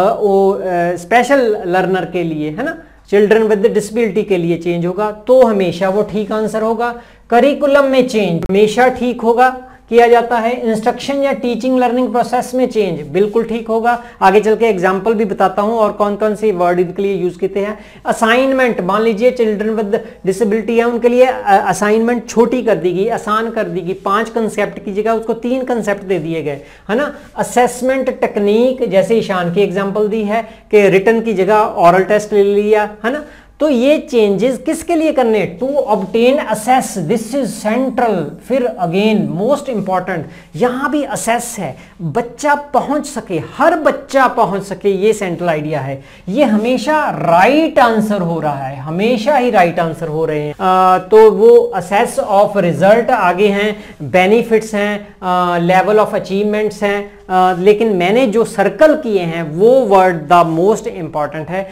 वो स्पेशल लर्नर के लिए, है ना, चिल्ड्रन विद डिसेबिलिटी के लिए चेंज होगा, तो हमेशा वो ठीक आंसर होगा। करिकुलम में चेंज हमेशा ठीक होगा, किया जाता है। इंस्ट्रक्शन या टीचिंग लर्निंग प्रोसेस में चेंज बिल्कुल ठीक होगा। आगे चल के एग्जांपल भी बताता हूं और कौन कौन से वर्ड इनके लिए यूज किए हैं। असाइनमेंट, मान लीजिए चिल्ड्रन विद डिसेबिलिटी है, उनके लिए असाइनमेंट छोटी कर दी गई, आसान कर दी गई, 5 कंसेप्ट की जगह उसको 3 कंसेप्ट दे दिए गए, है ना। असेसमेंट टेक्निक, जैसे ईशान की एग्जाम्पल दी है कि रिटन की जगह ऑरल टेस्ट ले लिया, है ना। तो ये चेंजेस किसके लिए करने? To obtain access, this is central. फिर अगेन मोस्ट इंपॉर्टेंट, यहां भी असेस है, बच्चा पहुंच सके, हर बच्चा पहुंच सके, ये सेंट्रल आइडिया है। ये हमेशा राइट आंसर हो रहा है, हमेशा ही राइट आंसर हो रहे हैं। तो वो असेस ऑफ रिजल्ट आगे हैं, बेनिफिट्स हैं, लेवल ऑफ अचीवमेंट्स हैं, लेकिन मैंने जो सर्कल किए हैं वो वर्ड द मोस्ट इंपॉर्टेंट है।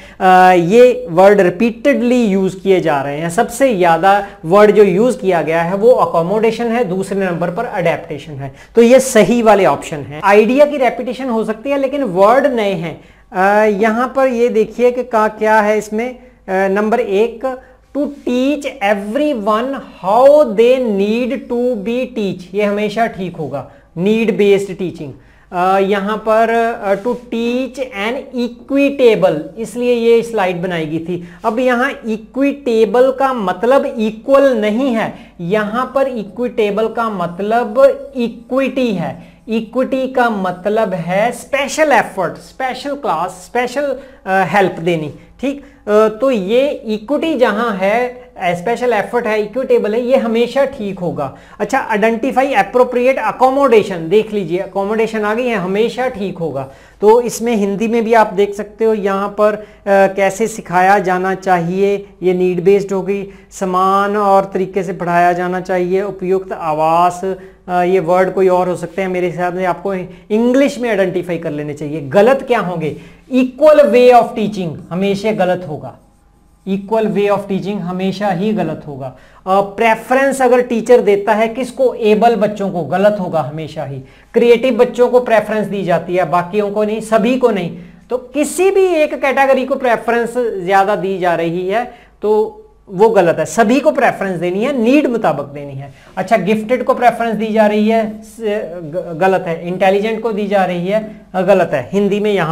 ये वर्ड रिपीटेडली यूज किए जा रहे हैं। सबसे ज्यादा वर्ड जो यूज किया गया है वो अकोमोडेशन है, दूसरे नंबर पर अडेप्टेशन है, तो ये सही वाले ऑप्शन है। आइडिया की रेपिटेशन हो सकती है लेकिन वर्ड नए हैं। यहां पर ये देखिए कि क्या है इसमें, नंबर 1, to teach everyone how they need to be teach, ये हमेशा ठीक होगा, नीड बेस्ड टीचिंग। यहां पर टू टीच एन इक्विटेबल, इसलिए ये स्लाइड बनाई गई थी। अब यहां इक्विटेबल का मतलब इक्वल नहीं है, यहां पर इक्विटेबल का मतलब इक्विटी है। इक्विटी का मतलब है special effort, special class, special help देनी, ठीक। तो ये इक्विटी जहां है, स्पेशल एफर्ट है, इक्विटेबल है, ये हमेशा ठीक होगा। अच्छा, आइडेंटिफाई एप्रोप्रिएट अकोमोडेशन, देख लीजिए अकोमोडेशन आ गई है, हमेशा ठीक होगा। तो इसमें हिंदी में भी आप देख सकते हो, यहाँ पर कैसे सिखाया जाना चाहिए, ये नीड बेस्ड हो गई। समान और तरीके से पढ़ाया जाना चाहिए, उपयुक्त आवास, ये वर्ड कोई और हो सकते हैं, मेरे हिसाब से आपको इंग्लिश में आइडेंटिफाई कर लेने चाहिए। गलत क्या होंगे? इक्वल वे ऑफ टीचिंग हमेशा गलत होगा, इक्वल वे ऑफ टीचिंग हमेशा ही गलत होगा। प्रेफरेंस अगर टीचर देता है किसको? एबल बच्चों को, गलत होगा हमेशा ही। क्रिएटिव बच्चों को प्रेफरेंस दी जाती है, बाकियों को नहीं, सभी को नहीं। तो किसी भी एक कैटेगरी को प्रेफरेंस ज्यादा दी जा रही है तो वो गलत है, सभी को प्रेफरेंस देनी है, नीड मुताबिक देनी है। अच्छा, गिफ्टेड को प्रेफरेंस दी जा रही है, गलत है। इंटेलिजेंट को दी जा रही है, गलत है। हिंदी में यहां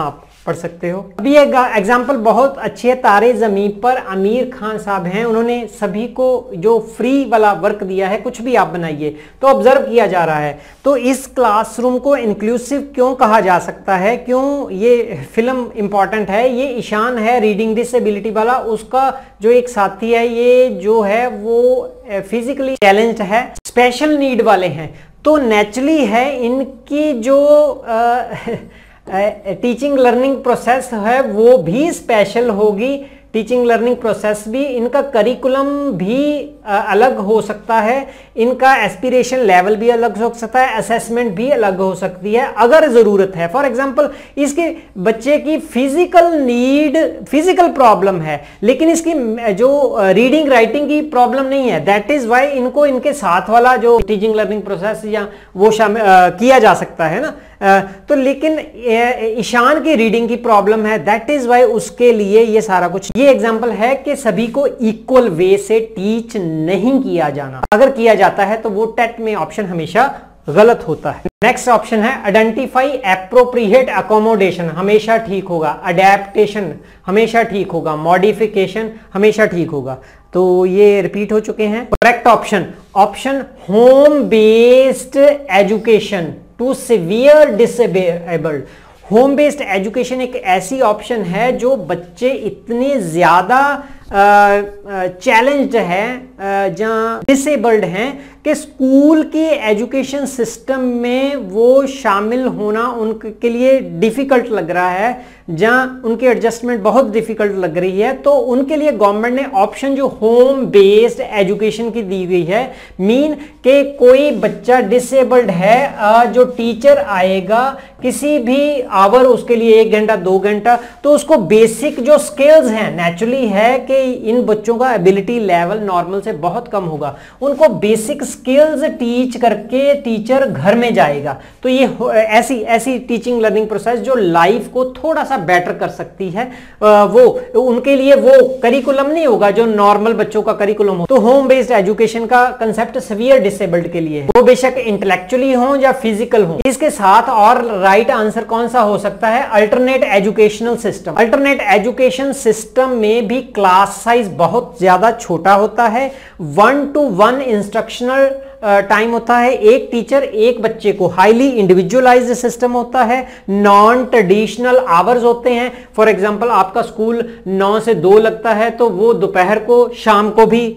पढ़ सकते हो। अभी एक एग्जाम्पल बहुत अच्छी है, तारे ज़मीन पर आमिर खान साहब हैं, उन्होंने सभी को जो फ्री वाला वर्क दिया है, कुछ भी आप बनाइए, तो ऑब्जर्व किया जा रहा है। तो इस क्लासरूम को इंक्लूसिव क्यों कहा जा सकता है, क्यों ये फिल्म इंपॉर्टेंट है? ये ईशान है रीडिंग डिसेबिलिटी वाला, उसका जो एक साथी है ये जो है वो फिजिकली चैलेंज्ड है, स्पेशल नीड वाले हैं, तो नेचुरली है इनकी जो टीचिंग लर्निंग प्रोसेस है वो भी स्पेशल होगी, टीचिंग लर्निंग प्रोसेस भी, इनका करिकुलम भी अलग हो सकता है, इनका एस्पिरेशन लेवल भी अलग हो सकता है, असेसमेंट भी अलग हो सकती है अगर ज़रूरत है। फॉर एग्जांपल इसके बच्चे की फिजिकल नीड, फिजिकल प्रॉब्लम है, लेकिन इसकी जो रीडिंग राइटिंग की प्रॉब्लम नहीं है, दैट इज़ वाई इनको इनके साथ वाला जो टीचिंग लर्निंग प्रोसेस या वो शामिल किया जा सकता है ना। तो लेकिन ईशान की रीडिंग की प्रॉब्लम है, दैट इज वाई उसके लिए ये सारा कुछ। ये एग्जांपल है कि सभी को इक्वल वे से टीच नहीं किया जाना, अगर किया जाता है तो वो टेट में ऑप्शन हमेशा गलत होता है। नेक्स्ट ऑप्शन है आइडेंटिफाई एप्रोप्रिएट अकोमोडेशन, हमेशा ठीक होगा, अडेप्टेशन हमेशा ठीक होगा, मॉडिफिकेशन हमेशा ठीक होगा, तो ये रिपीट हो चुके हैं। Correct option home based education to severe disabled. Home based education एक ऐसी ऑप्शन है जो बच्चे इतने ज्यादा चैलेंज्ड हैं, जहां डिसेबल्ड हैं कि स्कूल के एजुकेशन सिस्टम में वो शामिल होना उनके लिए डिफिकल्ट लग रहा है, जहां उनकी एडजस्टमेंट बहुत डिफिकल्ट लग रही है, तो उनके लिए गवर्नमेंट ने ऑप्शन जो होम बेस्ड एजुकेशन की दी गई है। मीन कि कोई बच्चा डिसेबल्ड है, जो टीचर आएगा किसी भी आवर उसके लिए 1 घंटा 2 घंटा, तो उसको बेसिक जो स्किल्स हैं, नेचुरली है कि इन बच्चों का एबिलिटी लेवल नॉर्मल से बहुत कम होगा, उनको बेसिक स्किल्स टीच करके टीचर घर में जाएगा। तो ये ऐसी टीचिंग लर्निंग प्रोसेस जो लाइफ को थोड़ा सा बेटर कर सकती है, वो उनके लिए वो करिकुलम नहीं होगा जो नॉर्मल बच्चों का करिकुलम हो। तो होम बेस्ड एजुकेशन का कंसेप्ट सीवियर डिसेबल्ड के लिए है, वो बेशक इंटेलेक्चुअली हो या फिजिकल हो। इसके साथ और राइट आंसर कौन सा हो सकता है? Alternate educational system. Alternate education system में भी क्लास साइज बहुत ज्यादा छोटा होता है, 1-to-1 इंस्ट्रक्शनल टाइम होता है, एक टीचर एक बच्चे को, हाईली इंडिविजुअलाइज्ड सिस्टम होता है, नॉन ट्रेडिशनल आवर्स होते हैं। फॉर एग्जांपल आपका स्कूल 9 से 2 लगता है, तो वो दोपहर को शाम को भी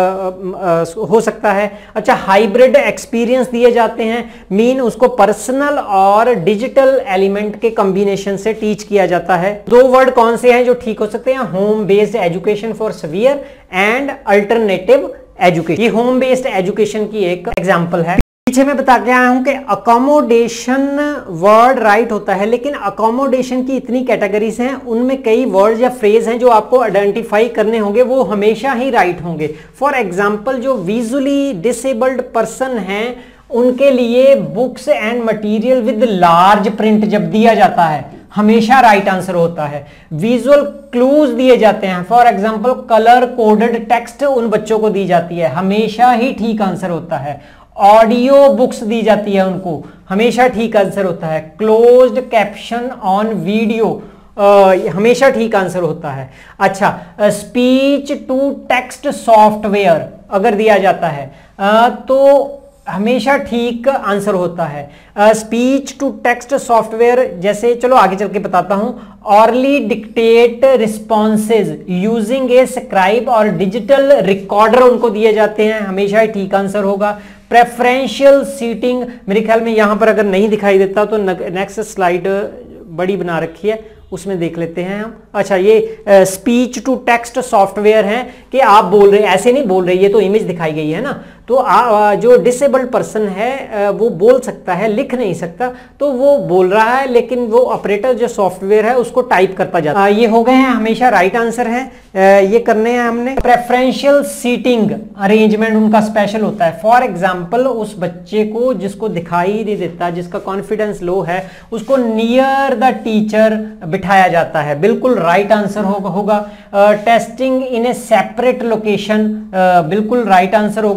हो सकता है। अच्छा, हाइब्रिड एक्सपीरियंस दिए जाते हैं, मीन उसको पर्सनल और डिजिटल एलिमेंट के कॉम्बिनेशन से टीच किया जाता है। 2 वर्ड कौन से हैं जो ठीक हो सकते हैं? Home based education for severe and alternative education. ये होम बेस्ड एजुकेशन की एक एग्जांपल है। पीछे मैं बता के आया हूं कि अकोमोडेशन वर्ड राइट होता है, लेकिन अकोमोडेशन की इतनी कैटेगरीज हैं, उनमें कई वर्ड या फ्रेज हैं जो आपको आइडेंटिफाई करने होंगे, वो हमेशा ही राइट होंगे। फॉर एग्जांपल जो विजुअली डिसेबल्ड पर्सन हैं, उनके लिए books and material with large print जब दिया जाता है, हमेशा राइट आंसर होता है। विजुअल क्लूज दिए जाते हैं, for example colour coded text उन बच्चों को दी जाती है, हमेशा ही ठीक आंसर होता है। ऑडियो बुक्स दी जाती है उनको, हमेशा ठीक आंसर होता है। क्लोज्ड कैप्शन ऑन वीडियो हमेशा ठीक आंसर होता है। अच्छा, स्पीच टू टेक्स्ट सॉफ्टवेयर अगर दिया जाता है तो हमेशा ठीक आंसर होता है। स्पीच टू टेक्स्ट सॉफ्टवेयर, जैसे चलो आगे चल के बताता हूं, orally dictate responses using a scribe और डिजिटल रिकॉर्डर उनको दिए जाते हैं, हमेशा ही ठीक आंसर होगा। प्रेफरेंशियल सीटिंग, मेरे ख्याल में यहां पर अगर नहीं दिखाई देता तो नेक्स्ट स्लाइड बड़ी बना रखी है, उसमें देख लेते हैं हम। अच्छा, ये स्पीच टू टेक्स्ट सॉफ्टवेयर है कि आप बोल रहे, ऐसे नहीं बोल रहे, ये तो इमेज दिखाई गई है ना, तो जो डिसेबल्ड पर्सन है वो बोल सकता है, लिख नहीं सकता, तो वो बोल रहा है, लेकिन वो ऑपरेटर जो सॉफ्टवेयर है उसको टाइप करता जाता है। ये हो गए हैं, हमेशा राइट आंसर है, ये करने हैं हमने। प्रेफरेंशियल सीटिंग अरेंजमेंट उनका स्पेशल होता है। फॉर एग्जाम्पल उस बच्चे को जिसको दिखाई नहीं देता, जिसका कॉन्फिडेंस लो है, उसको नियर द टीचर बिठाया जाता है, बिल्कुल राइट आंसर होगा। Testing in a separate location, बिल्कुल राइट आंसर होगा। डिसेबल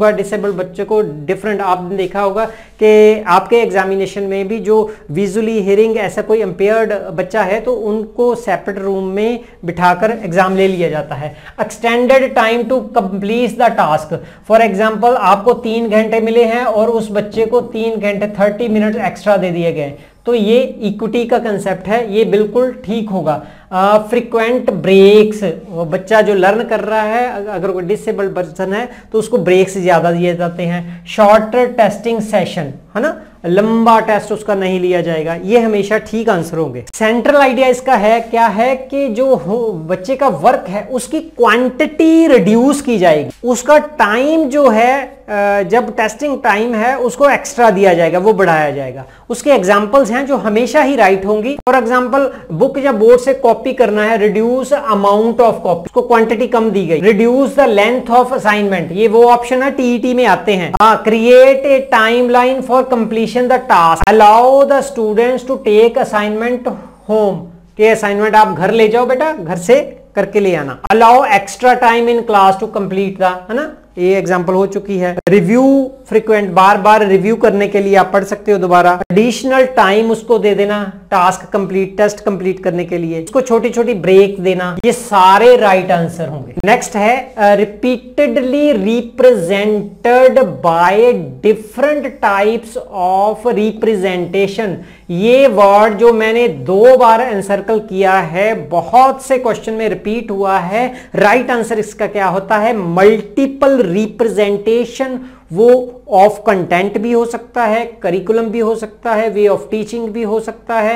डिसेबल्ड बच्चे को डिफरेंट, आपने देखा होगा कि आपके एग्जामिनेशन में भी जो विजुअली हियरिंग ऐसा कोई इम्पेयर्ड बच्चा है तो उनको सेपरेट रूम में बिठाकर एग्जाम ले लिया जाता है। Extended time to complete the task, for example आपको 3 घंटे मिले हैं और उस बच्चे को 3 घंटे 30 मिनट एक्स्ट्रा दे दिए गए, तो ये इक्विटी का कंसेप्ट है, ये बिल्कुल ठीक होगा। फ्रीक्वेंट ब्रेक्स, वो बच्चा जो लर्न कर रहा है अगर कोई डिसेबल्ड पर्सन है तो उसको ब्रेक्स ज्यादा दिए जाते हैं। शॉर्टर टेस्टिंग सेशन, है ना, लंबा टेस्ट उसका नहीं लिया जाएगा, ये हमेशा ठीक आंसर होंगे। सेंट्रल आइडिया इसका है क्या है कि जो बच्चे का वर्क है उसकी क्वांटिटी रिड्यूस की जाएगी, उसका टाइम जो है जब टेस्टिंग टाइम है उसको एक्स्ट्रा दिया जाएगा, वो बढ़ाया जाएगा। उसके एग्जांपल्स हैं जो हमेशा ही राइट होंगी। फॉर एग्जांपल बुक या बोर्ड से कॉपी करना है, रिड्यूस अमाउंट ऑफ कॉपी, उसको क्वांटिटी कम दी गई। Reduce the length of assignment, ये वो ऑप्शन है टीईटी में आते हैं। Create a timeline for completion the task, allow the students to take assignment home, के असाइनमेंट आप घर ले जाओ बेटा, घर से करके ले आना। Allow extra time in class to complete the, है ना, ये एग्जांपल हो चुकी है। रिव्यू फ्रीक्वेंट, बार बार रिव्यू करने के लिए आप पढ़ सकते हो दोबारा। एडिशनल टाइम उसको दे देना टास्क कंप्लीट, टेस्ट कंप्लीट करने के लिए, उसको छोटी छोटी ब्रेक देना, ये सारे राइट आंसर होंगे। नेक्स्ट है repeatedly represented by different types of representation, ये वर्ड जो मैंने 2 बार एनसर्कल किया है, बहुत से क्वेश्चन में रिपीट हुआ है। राइट आंसर इसका क्या होता है? मल्टीपल रिप्रेजेंटेशन, वो ऑफ कंटेंट भी हो सकता है, करिकुलम भी हो सकता है, वे ऑफ टीचिंग भी हो सकता है,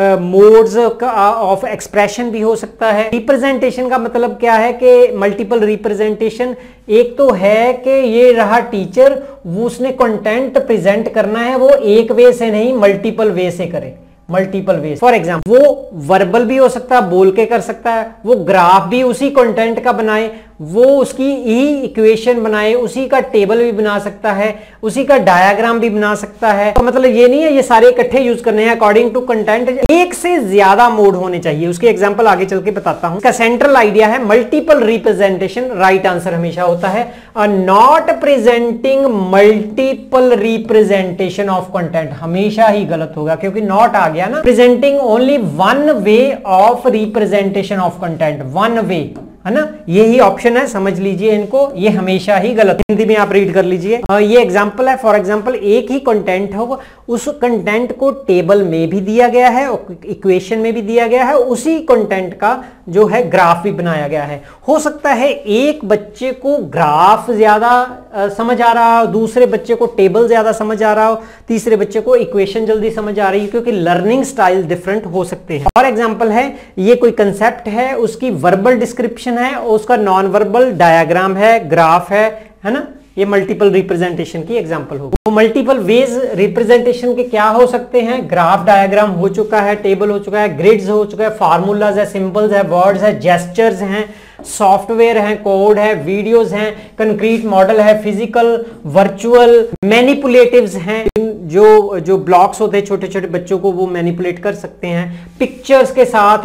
मोड्स ऑफ एक्सप्रेशन भी हो सकता है। रिप्रेजेंटेशन का मतलब क्या है कि मल्टीपल रिप्रेजेंटेशन, एक तो है कि ये रहा टीचर, वो उसने कंटेंट प्रेजेंट करना है, वो एक वे से नहीं मल्टीपल वे से करे, मल्टीपल वे। फॉर एग्जाम्पल वो वर्बल भी हो सकता है, बोल के कर सकता है, वो ग्राफ भी उसी कंटेंट का बनाए, वो उसकी ही इक्वेशन बनाए, उसी का टेबल भी बना सकता है, उसी का डायग्राम भी बना सकता है। तो मतलब ये नहीं है ये सारे इकट्ठे यूज करने हैं, अकॉर्डिंग टू कंटेंट एक से ज्यादा मोड होने चाहिए। उसके एग्जांपल आगे चल के बताता हूं। इसका सेंट्रल आइडिया है मल्टीपल रिप्रेजेंटेशन, राइट आंसर हमेशा होता है। Not presenting multiple representation of content हमेशा ही गलत होगा, क्योंकि नॉट आ गया ना। Presenting only one way of representation of content, one way, है ना, यही ऑप्शन है, समझ लीजिए इनको, ये हमेशा ही गलत। हिंदी में आप रीड कर लीजिए। ये एग्जांपल है, फॉर एग्जांपल एक ही कंटेंट हो, उस कंटेंट को टेबल में भी दिया गया है और इक्वेशन में भी दिया गया है, उसी कंटेंट का जो है ग्राफ भी बनाया गया है। हो सकता है एक बच्चे को ग्राफ ज्यादा समझ आ रहा हो, दूसरे बच्चे को टेबल ज्यादा समझ आ रहा हो, तीसरे बच्चे को इक्वेशन जल्दी समझ आ रही है, क्योंकि लर्निंग स्टाइल डिफरेंट हो सकते हैं। और एग्जांपल है, ये कोई कंसेप्ट है, उसकी वर्बल डिस्क्रिप्शन है, उसका नॉन वर्बल डायग्राम है, ग्राफ है ना, ये मल्टीपल रिप्रेजेंटेशन की एग्जांपल होगी। तो मल्टीपल वेज रिप्रेजेंटेशन के क्या हो सकते हैं? ग्राफ डायग्राम हो चुका है, टेबल हो चुका है, ग्रिड्स हो चुका है, फार्मूलाज है, सिंबल्स है, वर्ड्स है, जेस्चर्स हैं, सॉफ्टवेयर है, कोड है, वीडियोस हैं, कंक्रीट मॉडल है, फिजिकल, वर्चुअल, मैनिपुलेटिव्स हैं, जो ब्लॉक्स होते हैं छोटे छोटे बच्चों को वो मैनिपुलेट कर सकते हैं, पिक्चर्स के साथ,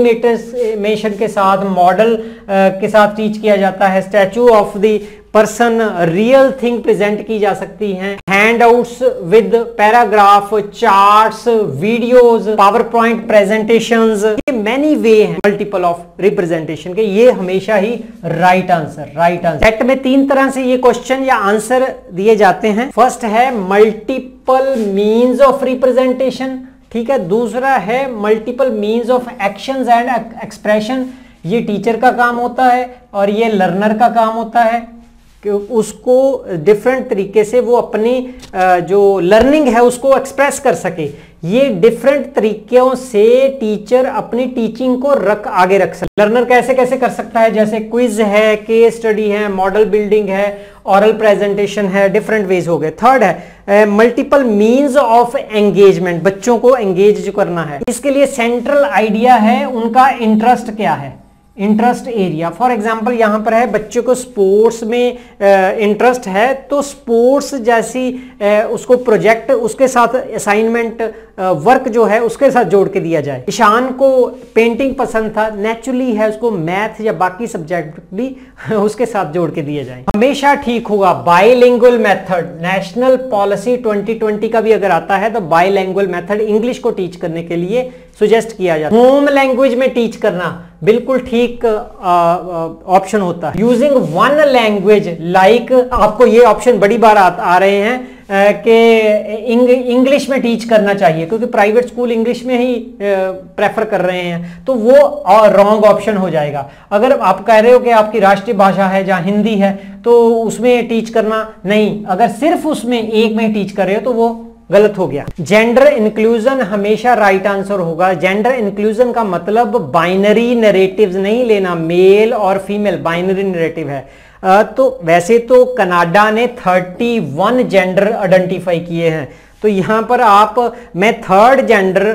एनिमेशन के साथ, मॉडल के साथ टीच किया जाता है, statue of the person, real thing present की जा सकती हैं, handouts with paragraph, charts, videos, power point presentations, ये मैनी वे हैं मल्टीपल ऑफ रिप्रेजेंटेशन के, ये हमेशा ही राइट आंसर। सेट में 3 तरह से ये क्वेश्चन या आंसर दिए जाते हैं। फर्स्ट है मल्टीपल मीन्स ऑफ रिप्रेजेंटेशन, ठीक है। दूसरा है multiple means of actions and expression, ये टीचर का काम होता है और ये लर्नर का काम होता है कि उसको डिफरेंट तरीके से वो अपनी जो लर्निंग है उसको एक्सप्रेस कर सके। ये डिफरेंट तरीकों से टीचर अपनी टीचिंग को आगे रख सकता है। लर्नर कैसे कैसे कर सकता है, जैसे क्विज है, केस स्टडी है, मॉडल बिल्डिंग है, ऑरल प्रेजेंटेशन है, डिफरेंट वेज हो गए। थर्ड है मल्टीपल मीन्स ऑफ एंगेजमेंट, बच्चों को एंगेज जो करना है, इसके लिए सेंट्रल आइडिया है उनका इंटरेस्ट क्या है, इंटरेस्ट एरिया। फॉर एग्जाम्पल यहां पर है बच्चों को स्पोर्ट्स में इंटरेस्ट है, तो स्पोर्ट्स जैसी उसको प्रोजेक्ट, उसके साथ असाइनमेंट वर्क जो है उसके साथ जोड़ के दिया जाए। ईशान को पेंटिंग पसंद था, नेचुरली है, उसको मैथ या बाकी सब्जेक्ट भी उसके साथ जोड़ के दिया जाए। हमेशा ठीक होगा बाइलिंगुअल मेथड, नेशनल पॉलिसी 2020 का भी अगर आता है तो बाइलिंगुअल मेथड इंग्लिश को टीच करने के लिए सुजेस्ट किया जाता है। होम लैंग्वेज में टीच करना बिल्कुल ठीक ऑप्शन होता है। यूजिंग वन लैंग्वेज लाइक, आपको ये ऑप्शन बड़ी बार आ रहे हैं कि इंग्लिश में टीच करना चाहिए क्योंकि प्राइवेट स्कूल इंग्लिश में ही प्रेफर कर रहे हैं, तो वो रॉन्ग ऑप्शन हो जाएगा। अगर आप कह रहे हो कि आपकी राष्ट्रीय भाषा है जहां हिंदी है तो उसमें टीच करना नहीं, अगर सिर्फ उसमें एक में टीच कर रहे हो तो वो गलत हो गया। जेंडर इंक्लूजन हमेशा राइट आंसर होगा। जेंडर इंक्लूजन का मतलब बाइनरी नैरेटिव्स नहीं लेना, मेल और फीमेल बाइनरी नैरेटिव है। तो वैसे तो कनाडा ने 31 जेंडर आइडेंटिफाई किए हैं, तो यहां पर मैं थर्ड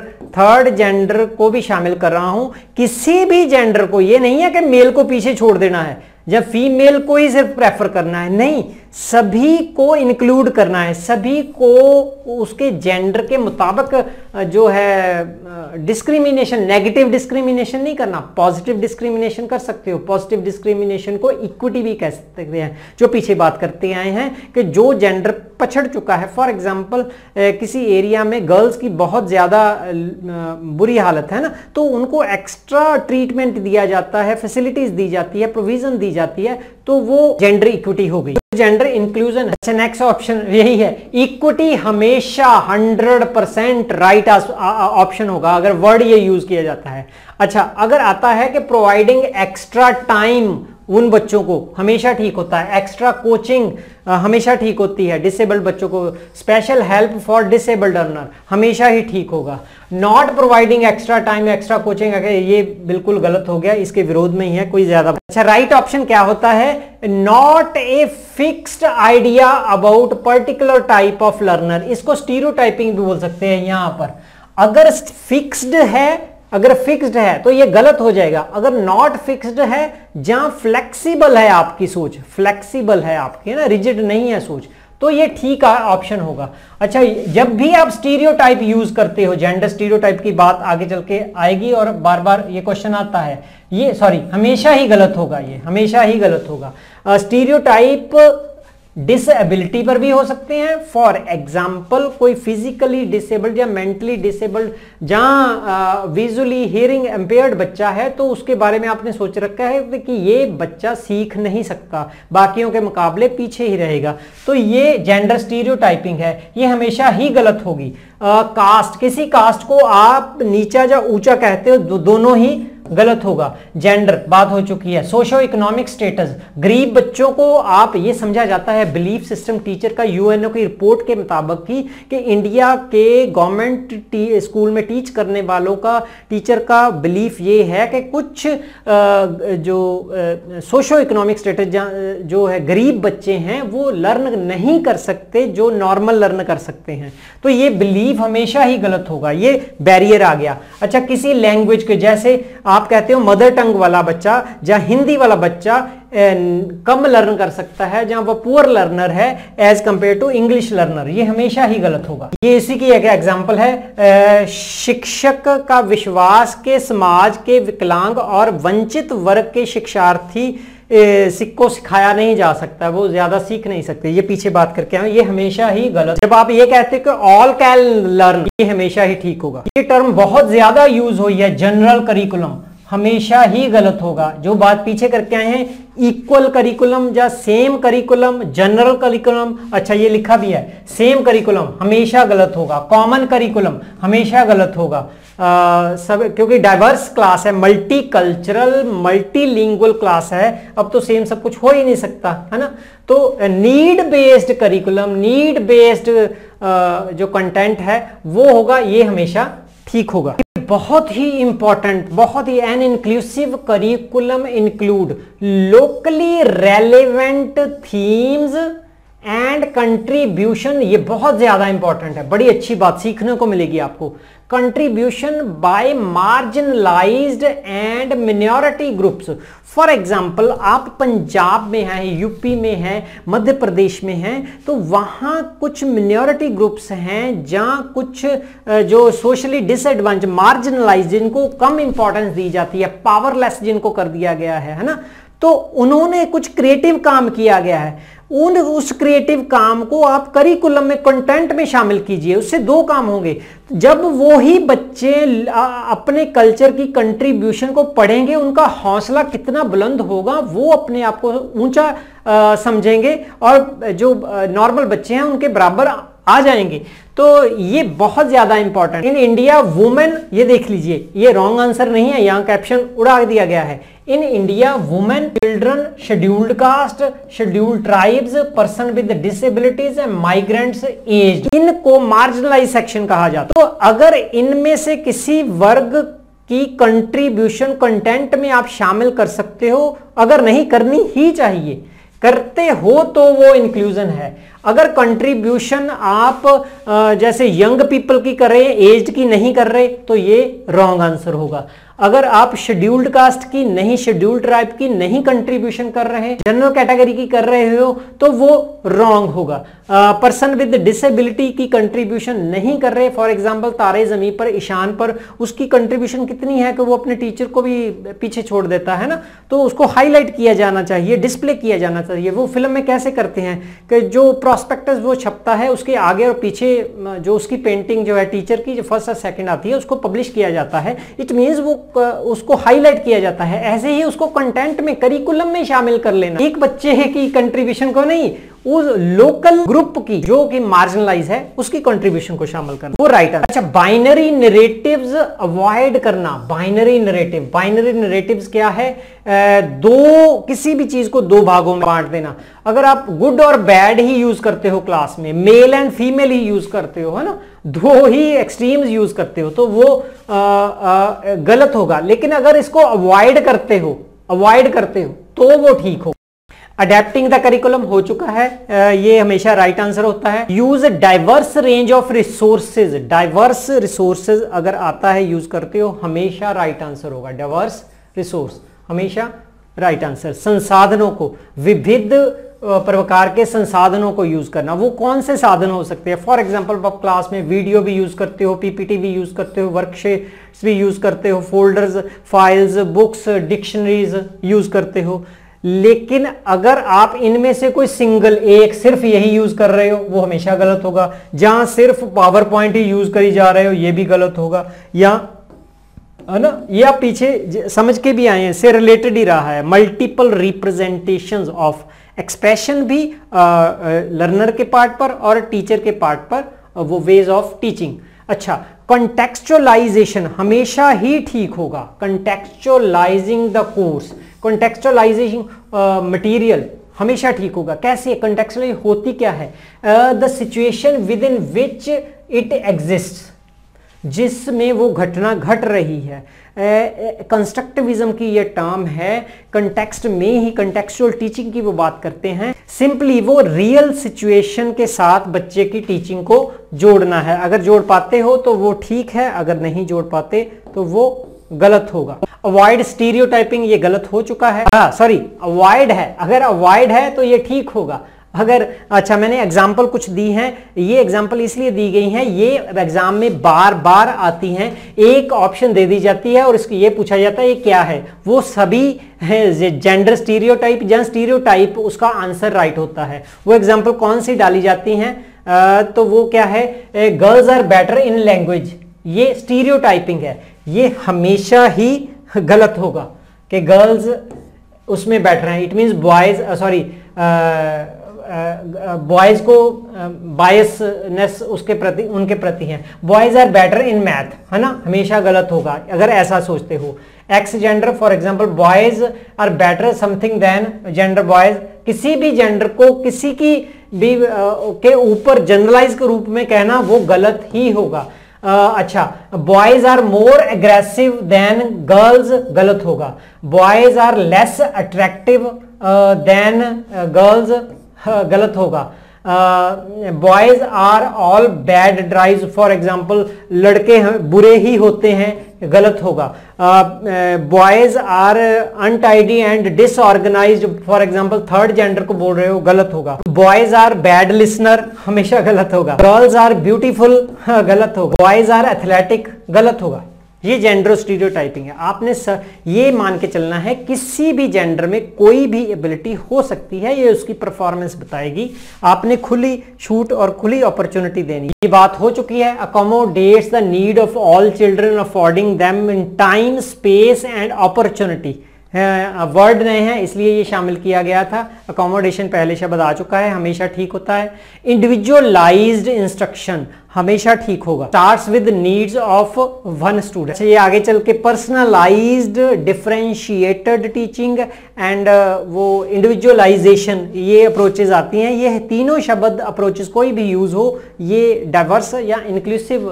जेंडर को भी शामिल कर रहा हूं। किसी भी जेंडर को, ये नहीं है कि मेल को पीछे छोड़ देना है या फीमेल को ही सिर्फ प्रेफर करना है, नहीं, सभी को इंक्लूड करना है, सभी को उसके जेंडर के मुताबिक जो है डिस्क्रिमिनेशन, नेगेटिव डिस्क्रिमिनेशन नहीं करना, पॉजिटिव डिस्क्रिमिनेशन कर सकते हो। पॉजिटिव डिस्क्रिमिनेशन को इक्विटी भी कह सकते हैं, जो पीछे बात करते आए हैं कि जो जेंडर पछड़ चुका है, फॉर एग्जांपल किसी एरिया में गर्ल्स की बहुत ज्यादा बुरी हालत है ना, तो उनको एक्स्ट्रा ट्रीटमेंट दिया जाता है, फैसिलिटीज दी जाती है, प्रोविजन दी जाती है, तो वो जेंडर इक्विटी हो गई, जेंडर इंक्लूजन। अच्छा, नेक्स्ट ऑप्शन यही है, इक्विटी हमेशा 100% राइट ऑप्शन होगा अगर वर्ड ये यूज किया जाता है। अच्छा, अगर आता है कि प्रोवाइडिंग एक्स्ट्रा टाइम उन बच्चों को, हमेशा ठीक होता है। एक्स्ट्रा कोचिंग हमेशा ठीक होती है डिसेबल्ड बच्चों को। Special help for disabled learner हमेशा ही ठीक होगा। Not providing extra time, extra coaching, ये बिल्कुल गलत हो गया, इसके विरोध में ही है, कोई ज्यादा। अच्छा, राइट ऑप्शन क्या होता है? Not a fixed idea about particular type of learner. इसको स्टीरियोटाइपिंग भी बोल सकते हैं। यहां पर अगर फिक्स्ड है तो ये गलत हो जाएगा। अगर नॉट फिक्स्ड है, जहां फ्लेक्सिबल है आपकी सोच, फ्लेक्सिबल है आपकी, ना, रिजिड नहीं है सोच, तो ये ठीक ऑप्शन होगा। अच्छा, जब भी आप स्टीरियोटाइप यूज करते हो, जेंडर स्टीरियोटाइप की बात आगे चल के आएगी और बार बार ये क्वेश्चन आता है, ये हमेशा ही गलत होगा, ये हमेशा ही गलत होगा। स्टीरियोटाइप डिसेबिलिटी पर भी हो सकते हैं। फॉर एग्जाम्पल, कोई फिजिकली डिसेबल्ड या मेंटली डिसेबल्ड, जहां विजुअली हियरिंग इंपेयर्ड बच्चा है, तो उसके बारे में आपने सोच रखा है कि ये बच्चा सीख नहीं सकता, बाकियों के मुकाबले पीछे ही रहेगा, तो ये जेंडर स्टीरियोटाइपिंग है, ये हमेशा ही गलत होगी। कास्ट, किसी कास्ट को आप नीचा या ऊंचा कहते हो, दोनों ही गलत होगा। जेंडर बात हो चुकी है। सोशो इकोनॉमिक स्टेटस, गरीब बच्चों को आप ये समझा जाता है, बिलीफ सिस्टम टीचर का यूएनओ की रिपोर्ट के मुताबिक ही कि इंडिया के गवर्नमेंट स्कूल में टीच करने वालों का, टीचर का बिलीफ ये है कि कुछ जो सोशो इकोनॉमिक स्टेटस जो है, गरीब बच्चे हैं, वो लर्न नहीं कर सकते जो नॉर्मल लर्न कर सकते हैं, तो ये बिलीफ हमेशा ही गलत होगा, ये बैरियर आ गया। अच्छा, किसी लैंग्वेज के, जैसे आप कहते हो मदर टंग वाला बच्चा या हिंदी वाला बच्चा कम लर्न कर सकता है, जहां वो पुअर लर्नर है as compare to English learner, ये हमेशा ही गलत होगा। ये इसी की एक एग्जांपल है। शिक्षक का विश्वास के समाज के विकलांग और वंचित वर्ग के शिक्षार्थी को सिखाया नहीं जा सकता, वो ज्यादा सीख नहीं सकते, ये पीछे बात करके आए, ये हमेशा ही गलत। जब आप ये कहते हैं कि ऑल कैन लर्न, ये हमेशा ही ठीक होगा। ये टर्म बहुत ज्यादा यूज हुई है, जनरल करिकुलम, हमेशा ही गलत होगा। जो बात पीछे करके आए हैं, इक्वल करिकुलम या सेम करिकुलम, जनरल करिकुलम, अच्छा ये लिखा भी है, सेम करिकुलम हमेशा गलत होगा। कॉमन करिकुलम हमेशा गलत होगा। सब, क्योंकि डाइवर्स क्लास है, मल्टी कल्चरल मल्टीलिंगुअल क्लास है, अब तो सेम सब कुछ हो ही नहीं सकता, है ना। तो need based curriculum, need based जो कंटेंट है वो होगा, ये हमेशा ठीक होगा। बहुत ही इंपॉर्टेंट, बहुत ही an inclusive curriculum include locally relevant themes and contribution, ये बहुत ज्यादा इंपॉर्टेंट है, बड़ी अच्छी बात सीखने को मिलेगी आपको। Contribution by marginalised and minority groups. For example आप पंजाब में हैं, यूपी में हैं, मध्य प्रदेश में हैं, तो वहां कुछ मिनॉरिटी ग्रुप्स हैं जहां कुछ जो सोशली डिसएडवांटेज, मार्जिनलाइज, जिनको कम इंपॉर्टेंस दी जाती है, पावरलेस जिनको कर दिया गया है ना, तो उन्होंने कुछ क्रिएटिव काम किया गया है। उस क्रिएटिव काम को आप करिकुलम में, कंटेंट में शामिल कीजिए। उससे दो काम होंगे, जब वो ही बच्चे अपने कल्चर की कंट्रीब्यूशन को पढ़ेंगे, उनका हौसला कितना बुलंद होगा, वो अपने आप को ऊंचा समझेंगे और जो नॉर्मल बच्चे हैं उनके बराबर आ जाएंगे। तो ये बहुत ज्यादा इंपॉर्टेंट। इन इंडिया वुमेन, ये देख लीजिए, ये रॉन्ग आंसर नहीं है, यहां कैप्शन उड़ा दिया गया है। In India women, children, scheduled caste, scheduled tribes, person with disabilities and migrants as, इनको मार्जिनलाइज सेक्शन कहा जाता है। तो अगर इनमें से किसी वर्ग की कंट्रीब्यूशन कंटेंट में आप शामिल कर सकते हो, अगर नहीं करनी ही चाहिए, करते हो तो वो इंक्लूजन है। अगर कंट्रीब्यूशन आप जैसे यंग पीपल की कर रहे हैं, एज्ड की नहीं कर रहे, तो ये रॉन्ग आंसर होगा। अगर आप शेड्यूल्ड कास्ट की नहीं, शेड्यूल्ड ट्राइब की नहीं कंट्रीब्यूशन कर रहे हैं, जनरल कैटेगरी की कर रहे हो, तो वो रॉन्ग होगा। पर्सन विद डिसेबिलिटी की कंट्रीब्यूशन नहीं कर रहे, फॉर एग्जांपल तारे जमीन पर, ईशान पर, उसकी कंट्रीब्यूशन कितनी है कि वो अपने टीचर को भी पीछे छोड़ देता है ना, तो उसको हाईलाइट किया जाना चाहिए, डिस्प्ले किया जाना चाहिए। वो फिल्म में कैसे करते हैं कि जो प्रॉस्पेक्टस वो छपता है, उसके आगे और पीछे जो उसकी पेंटिंग जो है टीचर की, जो फर्स्ट और सेकंड आती है, उसको पब्लिश किया जाता है। इट मींस वो उसको हाईलाइट किया जाता है। ऐसे ही उसको कंटेंट में, करिकुलम में शामिल कर लेना। एक बच्चे की कंट्रीब्यूशन को नहीं, उस लोकल ग्रुप की जो कि मार्जिनलाइज है, उसकी कंट्रीब्यूशन को शामिल करना, वो राइट है। अच्छा, बाइनरी नैरेटिव्स अवॉइड करना। बाइनरी नैरेटिव, बाइनरी नैरेटिव्स क्या है? किसी भी चीज को दो भागों में बांट देना। अगर आप गुड और बैड ही यूज करते हो क्लास में, मेल एंड फीमेल ही यूज करते हो, है ना, दो ही एक्सट्रीम्स यूज करते हो, तो वो गलत होगा। लेकिन अगर इसको अवॉइड करते हो तो वो ठीक हो। अडेप्टिंग द करिकुलम हो चुका है, ये हमेशा राइट आंसर होता है। Use diverse range of resources, diverse resources अगर आता है, यूज करते हो, हमेशा राइट आंसर होगा। डाइवर्स रिसोर्स हमेशा राइट आंसर। संसाधनों को, विविध प्रकार के संसाधनों को यूज करना। वो कौन से साधन हो सकते हैं? फॉर एग्जांपल आप क्लास में वीडियो भी यूज करते हो, पीपीटी भी यूज करते हो, वर्कशीट्स भी यूज करते हो, folders, files, books, dictionaries use करते हो। लेकिन अगर आप इनमें से कोई सिंगल एक सिर्फ यही यूज कर रहे हो, वो हमेशा गलत होगा। जहां सिर्फ पावर पॉइंट ही यूज करी जा रहे हो, ये भी गलत होगा। या है ना, ये आप पीछे समझ के भी आए हैं, से रिलेटेड ही रहा है। मल्टीपल रिप्रेजेंटेशंस ऑफ एक्सप्रेशन भी लर्नर के पार्ट पर और टीचर के पार्ट पर, वो वेज ऑफ टीचिंग। अच्छा, कंटेक्चुअलाइजेशन हमेशा ही ठीक होगा। Contextualising the course, contextualising material हमेशा ठीक होगा। कैसे कंटेक्चुअलाइज होती क्या है? The situation within which it इट एग्जिस्ट, जिसमें वो घटना घट रही है। कंस्ट्रक्टिविज्म की ये टर्म है, कंटेक्स्ट में ही, कंटेक्चुअल टीचिंग की वो बात करते हैं। सिंपली वो रियल सिचुएशन के साथ बच्चे की टीचिंग को जोड़ना है। अगर जोड़ पाते हो तो वो ठीक है, अगर नहीं जोड़ पाते तो वो गलत होगा। अवॉइड स्टीरियोटाइपिंग, ये गलत हो चुका है, सॉरी अवॉइड है। अगर अवॉइड है तो ये ठीक होगा। अगर, अच्छा मैंने एग्जाम्पल कुछ दी हैं, ये एग्जाम्पल इसलिए दी गई हैं, ये एग्जाम में बार बार आती हैं। एक ऑप्शन दे दी जाती है और इसको ये पूछा जाता है ये क्या है, वो सभी है जेंडर स्टीरियोटाइप या स्टीरियोटाइप, उसका आंसर राइट होता है। वो एग्जाम्पल कौन सी डाली जाती हैं? तो वो क्या है? Girls are better in language, ये स्टीरियोटाइपिंग है। ये हमेशा ही गलत होगा कि गर्ल्स उसमें बेटर हैं। It means boys, sorry boys को बायसनेस उसके प्रति, उनके प्रति है। Boys are better in math, है ना, हमेशा गलत होगा अगर ऐसा सोचते हो। X gender, for example boys are better something than gender boys, किसी भी जेंडर को किसी की भी के ऊपर जनरलाइज के रूप में कहना वो गलत ही होगा। अच्छा, boys are more aggressive than girls, गलत होगा। Boys are less attractive than girls, गलत होगा। Boys are all bad drives, for example लड़के बुरे ही होते हैं, गलत होगा। Boys are untidy and disorganised, for example third gender को बोल रहे हो, गलत होगा। बॉयज आर बैड लिसनर, हमेशा गलत होगा। गर्ल्स आर ब्यूटीफुल, गलत होगा। बॉयज आर एथलेटिक, गलत होगा। ये जेंडर स्टीरियोटाइपिंग है। आपने ये मान के चलना है किसी भी जेंडर में कोई भी एबिलिटी हो सकती है, ये उसकी परफॉर्मेंस बताएगी। आपने खुली छूट और खुली अपॉर्चुनिटी देनी। ये बात हो चुकी है। Accommodates the need of all children affording them in time space and opportunity. Word नए हैं इसलिए ये शामिल किया गया था। अकोमोडेशन पहले शब्द आ चुका है, हमेशा ठीक होता है। इंडिविजुअलाइज्ड इंस्ट्रक्शन हमेशा ठीक होगा। Starts with needs of one student. ये आगे चल के पर्सनलाइज्ड, डिफरेंशिएटेड टीचिंग एंड वो इंडिविजुअलाइजेशन, ये अप्रोचेज आती हैं। ये तीनों शब्द अप्रोचेज कोई भी यूज हो, ये डाइवर्स या इंक्लूसिव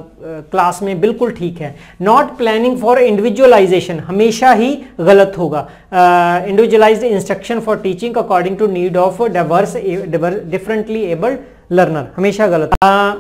क्लास में बिल्कुल ठीक है। नॉट प्लानिंग फॉर इंडिविजुअलाइजेशन हमेशा ही गलत होगा। Individualised instruction for teaching according to need of diverse differently abled learner हमेशा गलत।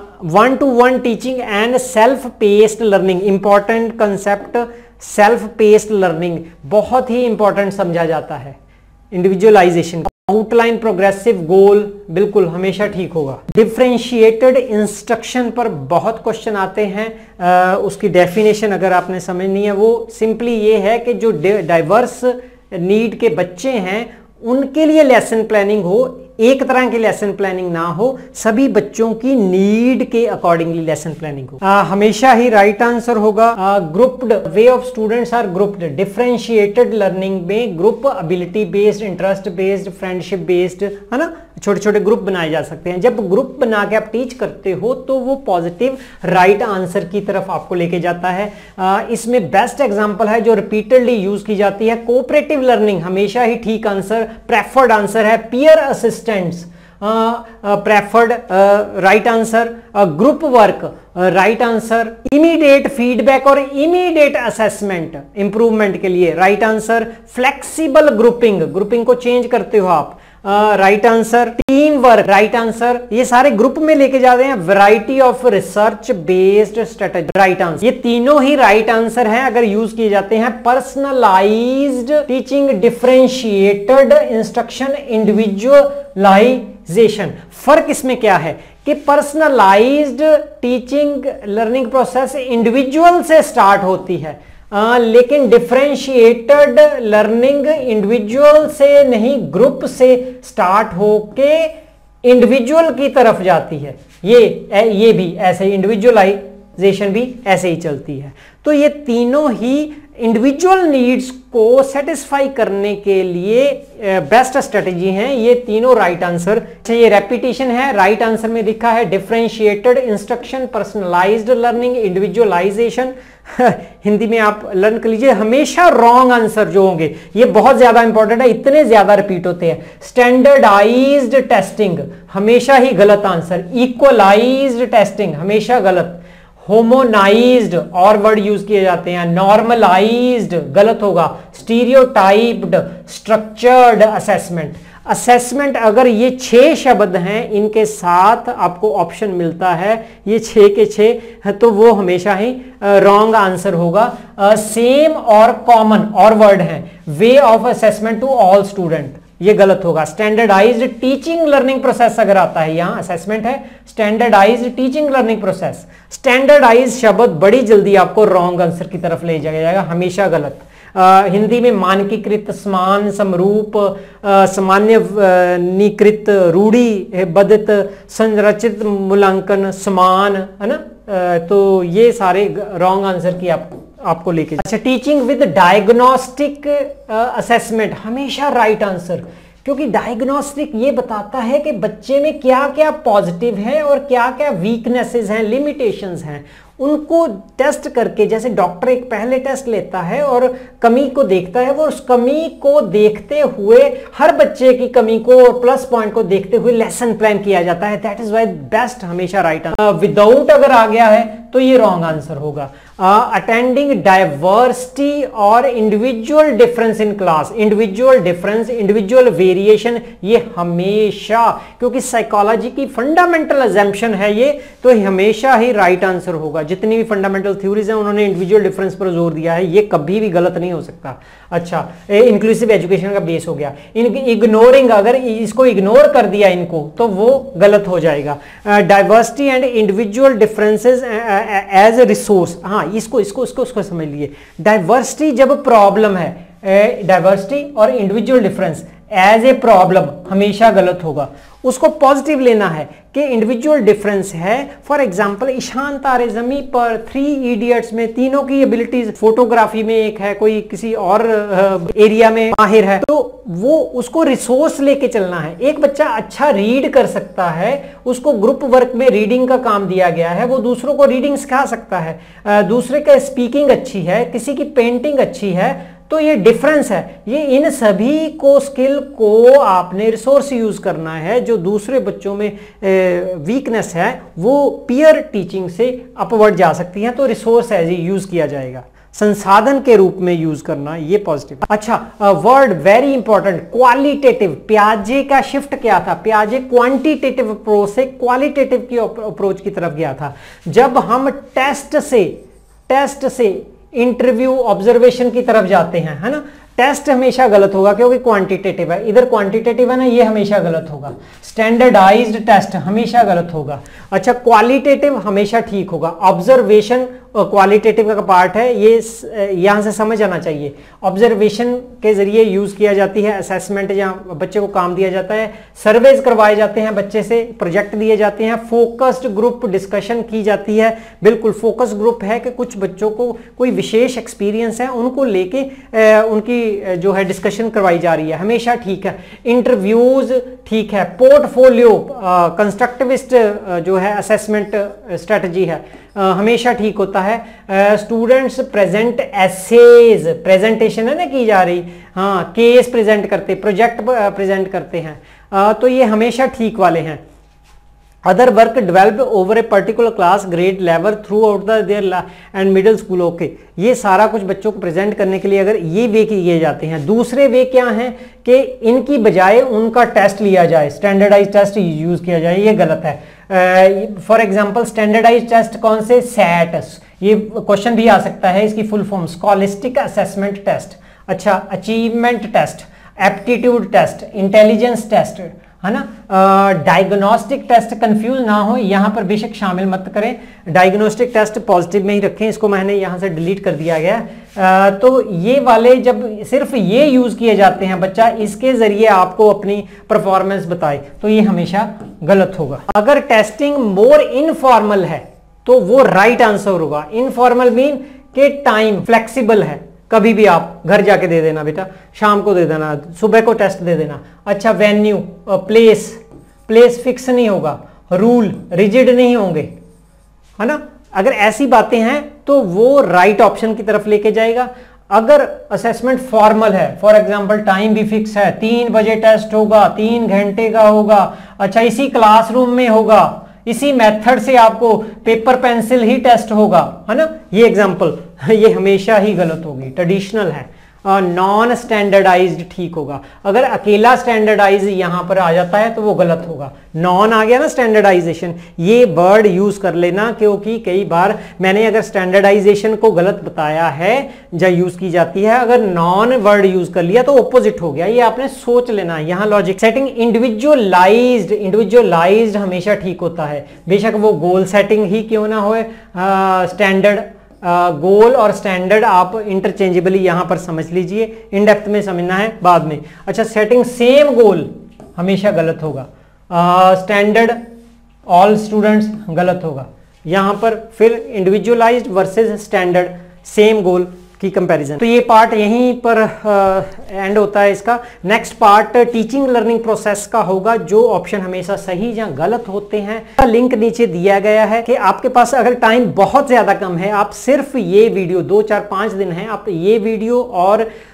One to one teaching and self paced learning, important concept. Self paced learning बहुत ही इंपॉर्टेंट समझा जाता है। इंडिविजुअलाइजेशन, आउटलाइन प्रोग्रेसिव गोल बिल्कुल हमेशा ठीक होगा। डिफरेंशिएटेड इंस्ट्रक्शन पर बहुत क्वेश्चन आते हैं। उसकी डेफिनेशन अगर आपने समझनी है, वो सिंपली ये है कि जो डाइवर्स नीड के बच्चे हैं उनके लिए लेसन प्लानिंग हो, एक तरह की लेसन प्लानिंग ना हो, सभी बच्चों की नीड के अकॉर्डिंगली लेसन प्लानिंग हो। हमेशा ही राइट आंसर होगा। Grouped way of students are grouped. Differentiated learning में group ability based, interest based, friendship based, है ना, छोटे छोटे ग्रुप बनाए जा सकते हैं। जब ग्रुप बना के आप टीच करते हो तो वो पॉजिटिव राइट आंसर की तरफ आपको लेके जाता है। इसमें बेस्ट एग्जांपल है जो रिपीटेडली यूज की जाती है, कोऑपरेटिव लर्निंग हमेशा ही ठीक आंसर, प्रेफर्ड आंसर है। Peer assistants preferred right answer. Group work right answer. Immediate feedback और इमीडिएट असेसमेंट इंप्रूवमेंट के लिए right answer. Flexible grouping, grouping को चेंज करते हो आप, right answer. Team work right answer, ये सारे ग्रुप में लेके जाते हैं। Variety of research based strategy right answer, ये तीनों ही राइट आंसर हैं अगर यूज किए जाते हैं। Personalised teaching, differentiated instruction, individualisation. फर्क इसमें क्या है कि personalised teaching learning process individual से स्टार्ट होती है, लेकिन डिफरेंशिएटेड लर्निंग इंडिविजुअल से नहीं ग्रुप से स्टार्ट होके इंडिविजुअल की तरफ जाती है। ये भी ऐसे ही, इंडिविजुअलाइजेशन भी ऐसे ही चलती है। तो ये तीनों ही इंडिविजुअल नीड्स को सेटिस्फाई करने के लिए बेस्ट स्ट्रेटेजी हैं। ये तीनों राइट आंसर। ये रेपिटेशन है, राइट आंसर में लिखा है differentiated instruction, personalised learning, individualisation. Hindi में आप लर्न कर लीजिए। हमेशा रॉन्ग आंसर जो होंगे, ये बहुत ज्यादा इंपॉर्टेंट है, इतने ज्यादा रिपीट होते हैं। स्टैंडर्डाइज्ड टेस्टिंग हमेशा ही गलत आंसर। इक्वलाइज्ड टेस्टिंग हमेशा गलत। होमोनाइज्ड और वर्ड यूज किए जाते हैं। नॉर्मलाइज्ड गलत होगा। Stereotyped, structured assessment. असेसमेंट अगर ये 6 शब्द हैं, इनके साथ आपको ऑप्शन मिलता है, ये 6 के 6 है, तो वो हमेशा ही रॉन्ग आंसर होगा। सेम और कॉमन और वर्ड हैं। Way of assessment to all student, ये गलत होगा। स्टैंडर्डाइज्ड टीचिंग लर्निंग प्रोसेस अगर आता है, यहां असेसमेंट है, standardised teaching learning process. Standardised शब्द बड़ी जल्दी आपको रॉन्ग आंसर की तरफ ले जाएगा, हमेशा गलत। हिंदी में मानकीकृत, समान, समरूप, सामान्यनीकृत, रूढ़िबद्ध, संरचित, मूल्यांकन, समान, है ना। तो ये सारे रॉन्ग आंसर की आपको लेके। अच्छा, टीचिंग विद डायग्नोस्टिक असेसमेंट हमेशा राइट आंसर, क्योंकि डायग्नोस्टिक ये बताता है कि बच्चे में क्या क्या पॉजिटिव है और क्या क्या वीकनेसेस हैं, लिमिटेशंस हैं, उनको टेस्ट करके, जैसे डॉक्टर एक पहले टेस्ट लेता है और कमी को देखता है, वो उस कमी को देखते हुए हर बच्चे की कमी को और प्लस पॉइंट को देखते हुए लेसन प्लान किया जाता है। दैट इज वाई बेस्ट हमेशा राइट आंसर। विदाउट अगर आ गया है तो ये रॉन्ग आंसर होगा। अटेंडिंग डाइवर्सिटी और individual difference in class, individual difference, individual variation, ये हमेशा, क्योंकि साइकोलॉजी की फंडामेंटल अजम्पशन है ये, तो हमेशा ही राइट आंसर होगा। जितनी भी फंडामेंटल थ्योरीज हैं उन्होंने इंडिविजुअल डिफरेंस पर जोर दिया है, ये कभी भी गलत नहीं हो सकता। अच्छा, इंक्लूसिव एजुकेशन का बेस हो गया। इग्नोरिंग, अगर इसको इग्नोर कर दिया इनको तो वो गलत हो जाएगा। Diversity and individual differences as a resource, हाँ इसको समझ लिए। डाइवर्सिटी जब प्रॉब्लम है, डाइवर्सिटी और individual difference as a problem हमेशा गलत होगा। उसको पॉजिटिव लेना है कि इंडिविजुअल डिफरेंस है। फॉर एग्जांपल ईशान तारे ज़मीं पर, 3 इडियट्स में तीनों की एबिलिटीज, फोटोग्राफी में एक है, कोई किसी और एरिया में माहिर है, तो वो उसको रिसोर्स लेके चलना है। एक बच्चा अच्छा रीड कर सकता है, उसको ग्रुप वर्क में रीडिंग का काम दिया गया है, वो दूसरों को रीडिंग सिखा सकता है, दूसरे का स्पीकिंग अच्छी है, किसी की पेंटिंग अच्छी है, तो ये डिफरेंस है। ये इन सभी को, स्किल को आपने रिसोर्स यूज करना है। जो दूसरे बच्चों में वीकनेस है वो पीयर टीचिंग से अपवर्ड जा सकती है, तो रिसोर्स एज यूज किया जाएगा, संसाधन के रूप में यूज करना, ये पॉजिटिव। अच्छा, वर्ड वेरी इंपॉर्टेंट, क्वालिटेटिव। पियाजे का शिफ्ट क्या था? पियाजे क्वांटिटेटिव अप्रोच से क्वालिटेटिव की अप्रोच की तरफ गया था। जब हम टेस्ट से इंटरव्यू ऑब्जर्वेशन की तरफ जाते हैं, है ना, टेस्ट हमेशा गलत होगा क्योंकि क्वांटिटेटिव है, इधर क्वांटिटेटिव है ना, ये हमेशा गलत होगा। स्टैंडर्डाइज्ड टेस्ट हमेशा गलत होगा। अच्छा, क्वालिटेटिव हमेशा ठीक होगा। ऑब्जर्वेशन क्वालिटेटिव का पार्ट है, ये यहां से समझ आना चाहिए। ऑब्जर्वेशन के जरिए यूज किया जाती है, असेसमेंट जहां बच्चे को काम दिया जाता है, सर्वेज करवाए जाते हैं बच्चे से, प्रोजेक्ट दिए जाते हैं, फोकस्ड ग्रुप डिस्कशन की जाती है। बिल्कुल फोकस ग्रुप है कि कुछ बच्चों को कोई विशेष एक्सपीरियंस है, उनको लेके उनकी जो है डिस्कशन करवाई जा रही है, हमेशा ठीक है। इंटरव्यूज ठीक है। पोर्टफोलियो कंस्ट्रक्टिविस्ट जो है असेसमेंट स्ट्रेटजी है, हमेशा ठीक होता है। स्टूडेंट्स प्रेजेंट एसेज, प्रेजेंटेशन है ना की जा रही, हाँ, केस प्रेजेंट करते, प्रोजेक्ट प्रेजेंट करते हैं, तो ये हमेशा ठीक वाले हैं। Other work developed over a particular class grade level throughout the there and middle school, okay, ये सारा कुछ बच्चों को प्रेजेंट करने के लिए अगर ये वे किए जाते हैं। दूसरे वे क्या हैं कि इनकी बजाय उनका टेस्ट लिया जाए, स्टैंडर्डाइज टेस्ट यूज किया जाए, ये गलत है। फॉर एग्जांपल स्टैंडर्डाइज टेस्ट कौन से? सैट, ये क्वेश्चन भी आ सकता है, इसकी full form scholastic assessment test. अच्छा, achievement test, aptitude test, intelligence test, है ना, डायग्नोस्टिक टेस्ट, कंफ्यूज ना हो, यहां पर बेशक शामिल मत करें। डायग्नोस्टिक टेस्ट पॉजिटिव में ही रखें, इसको मैंने यहां से डिलीट कर दिया गया। तो ये वाले जब सिर्फ ये यूज किए जाते हैं, बच्चा इसके जरिए आपको अपनी परफॉर्मेंस बताए, तो ये हमेशा गलत होगा। अगर टेस्टिंग मोर इनफॉर्मल है तो वो राइट आंसर होगा। इनफॉर्मल मीन के टाइम फ्लेक्सिबल है, कभी भी आप घर जाके दे देना बेटा, शाम को दे देना, सुबह को टेस्ट दे देना। अच्छा, वेन्यू, प्लेस फिक्स नहीं होगा, रूल रिजिड नहीं होंगे, है ना, अगर ऐसी बातें हैं तो वो राइट ऑप्शन की तरफ लेके जाएगा। अगर असेसमेंट फॉर्मल है, फॉर एग्जांपल टाइम भी फिक्स है, 3 बजे टेस्ट होगा, 3 घंटे का होगा, अच्छा इसी क्लासरूम में होगा, इसी मेथड से आपको पेपर पेंसिल ही टेस्ट होगा, है ना, ये एग्जांपल, ये हमेशा ही गलत होगी। ट्रेडिशनल है। नॉन स्टैंडर्डाइज्ड ठीक होगा। अगर अकेला स्टैंडर्डाइज यहां पर आ जाता है तो वो गलत होगा। नॉन आ गया ना, स्टैंडर्डाइजेशन, ये वर्ड यूज कर लेना, क्योंकि कई बार मैंने अगर स्टैंडर्डाइजेशन को गलत बताया है जब यूज की जाती है, अगर नॉन वर्ड यूज कर लिया तो ऑपोजिट हो गया, ये आपने सोच लेना। यहां लॉजिक सेटिंग इंडिविजुअलाइज्ड, इंडिविजुअलाइज्ड हमेशा ठीक होता है, बेशक वो गोल सेटिंग ही क्यों ना हो। स्टैंडर्ड, गोल और स्टैंडर्ड आप इंटरचेंजेबली यहां पर समझ लीजिए, इन डेप्थ में समझना है बाद में। अच्छा, सेटिंग सेम गोल हमेशा गलत होगा। स्टैंडर्ड ऑल स्टूडेंट्स गलत होगा यहां पर। फिर individualized versus standard same goal की कंपैरिजन। तो ये पार्ट यहीं पर एंड होता है इसका। Next part teaching learning process का होगा, जो ऑप्शन हमेशा सही या गलत होते हैं। लिंक नीचे दिया गया है कि आपके पास अगर टाइम बहुत ज्यादा कम है, आप सिर्फ ये वीडियो 2, 4, 5 दिन है, आप ये वीडियो और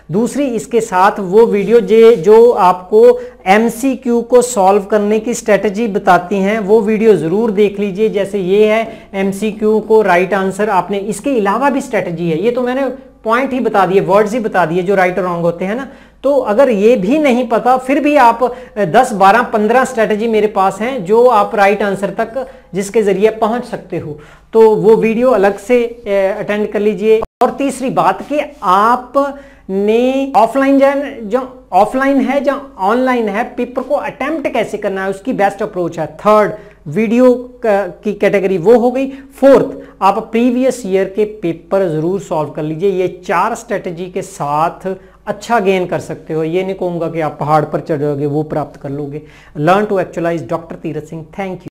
दूसरी इसके साथ वो वीडियो जो आपको एमसीक्यू को सॉल्व करने की स्ट्रेटजी बताती हैं, वो वीडियो ज़रूर देख लीजिए। जैसे ये है एमसीक्यू को राइट आंसर, आपने इसके अलावा भी स्ट्रेटजी है, ये तो मैंने पॉइंट ही बता दिए, वर्ड्स ही बता दिए जो राइट और रॉन्ग होते हैं ना। तो अगर ये भी नहीं पता फिर भी आप 10, 12, 15 स्ट्रेटजी मेरे पास हैं जो आप राइट आंसर तक जिसके जरिए पहुंच सकते हो, तो वो वीडियो अलग से अटेंड कर लीजिए। और तीसरी बात कि आपने ऑफलाइन है या ऑनलाइन है, पेपर को अटेम्प्ट कैसे करना है उसकी बेस्ट अप्रोच है। थर्ड वीडियो की कैटेगरी वो हो गई। फोर्थ, आप प्रीवियस ईयर के पेपर जरूर सॉल्व कर लीजिए। ये 4 स्ट्रेटजी के साथ अच्छा गेन कर सकते हो। ये नहीं कहूंगा कि आप पहाड़ पर चढ़ोगे वो प्राप्त कर लोगे। Learn to actualize, doctor Tirath Singh. Thank you.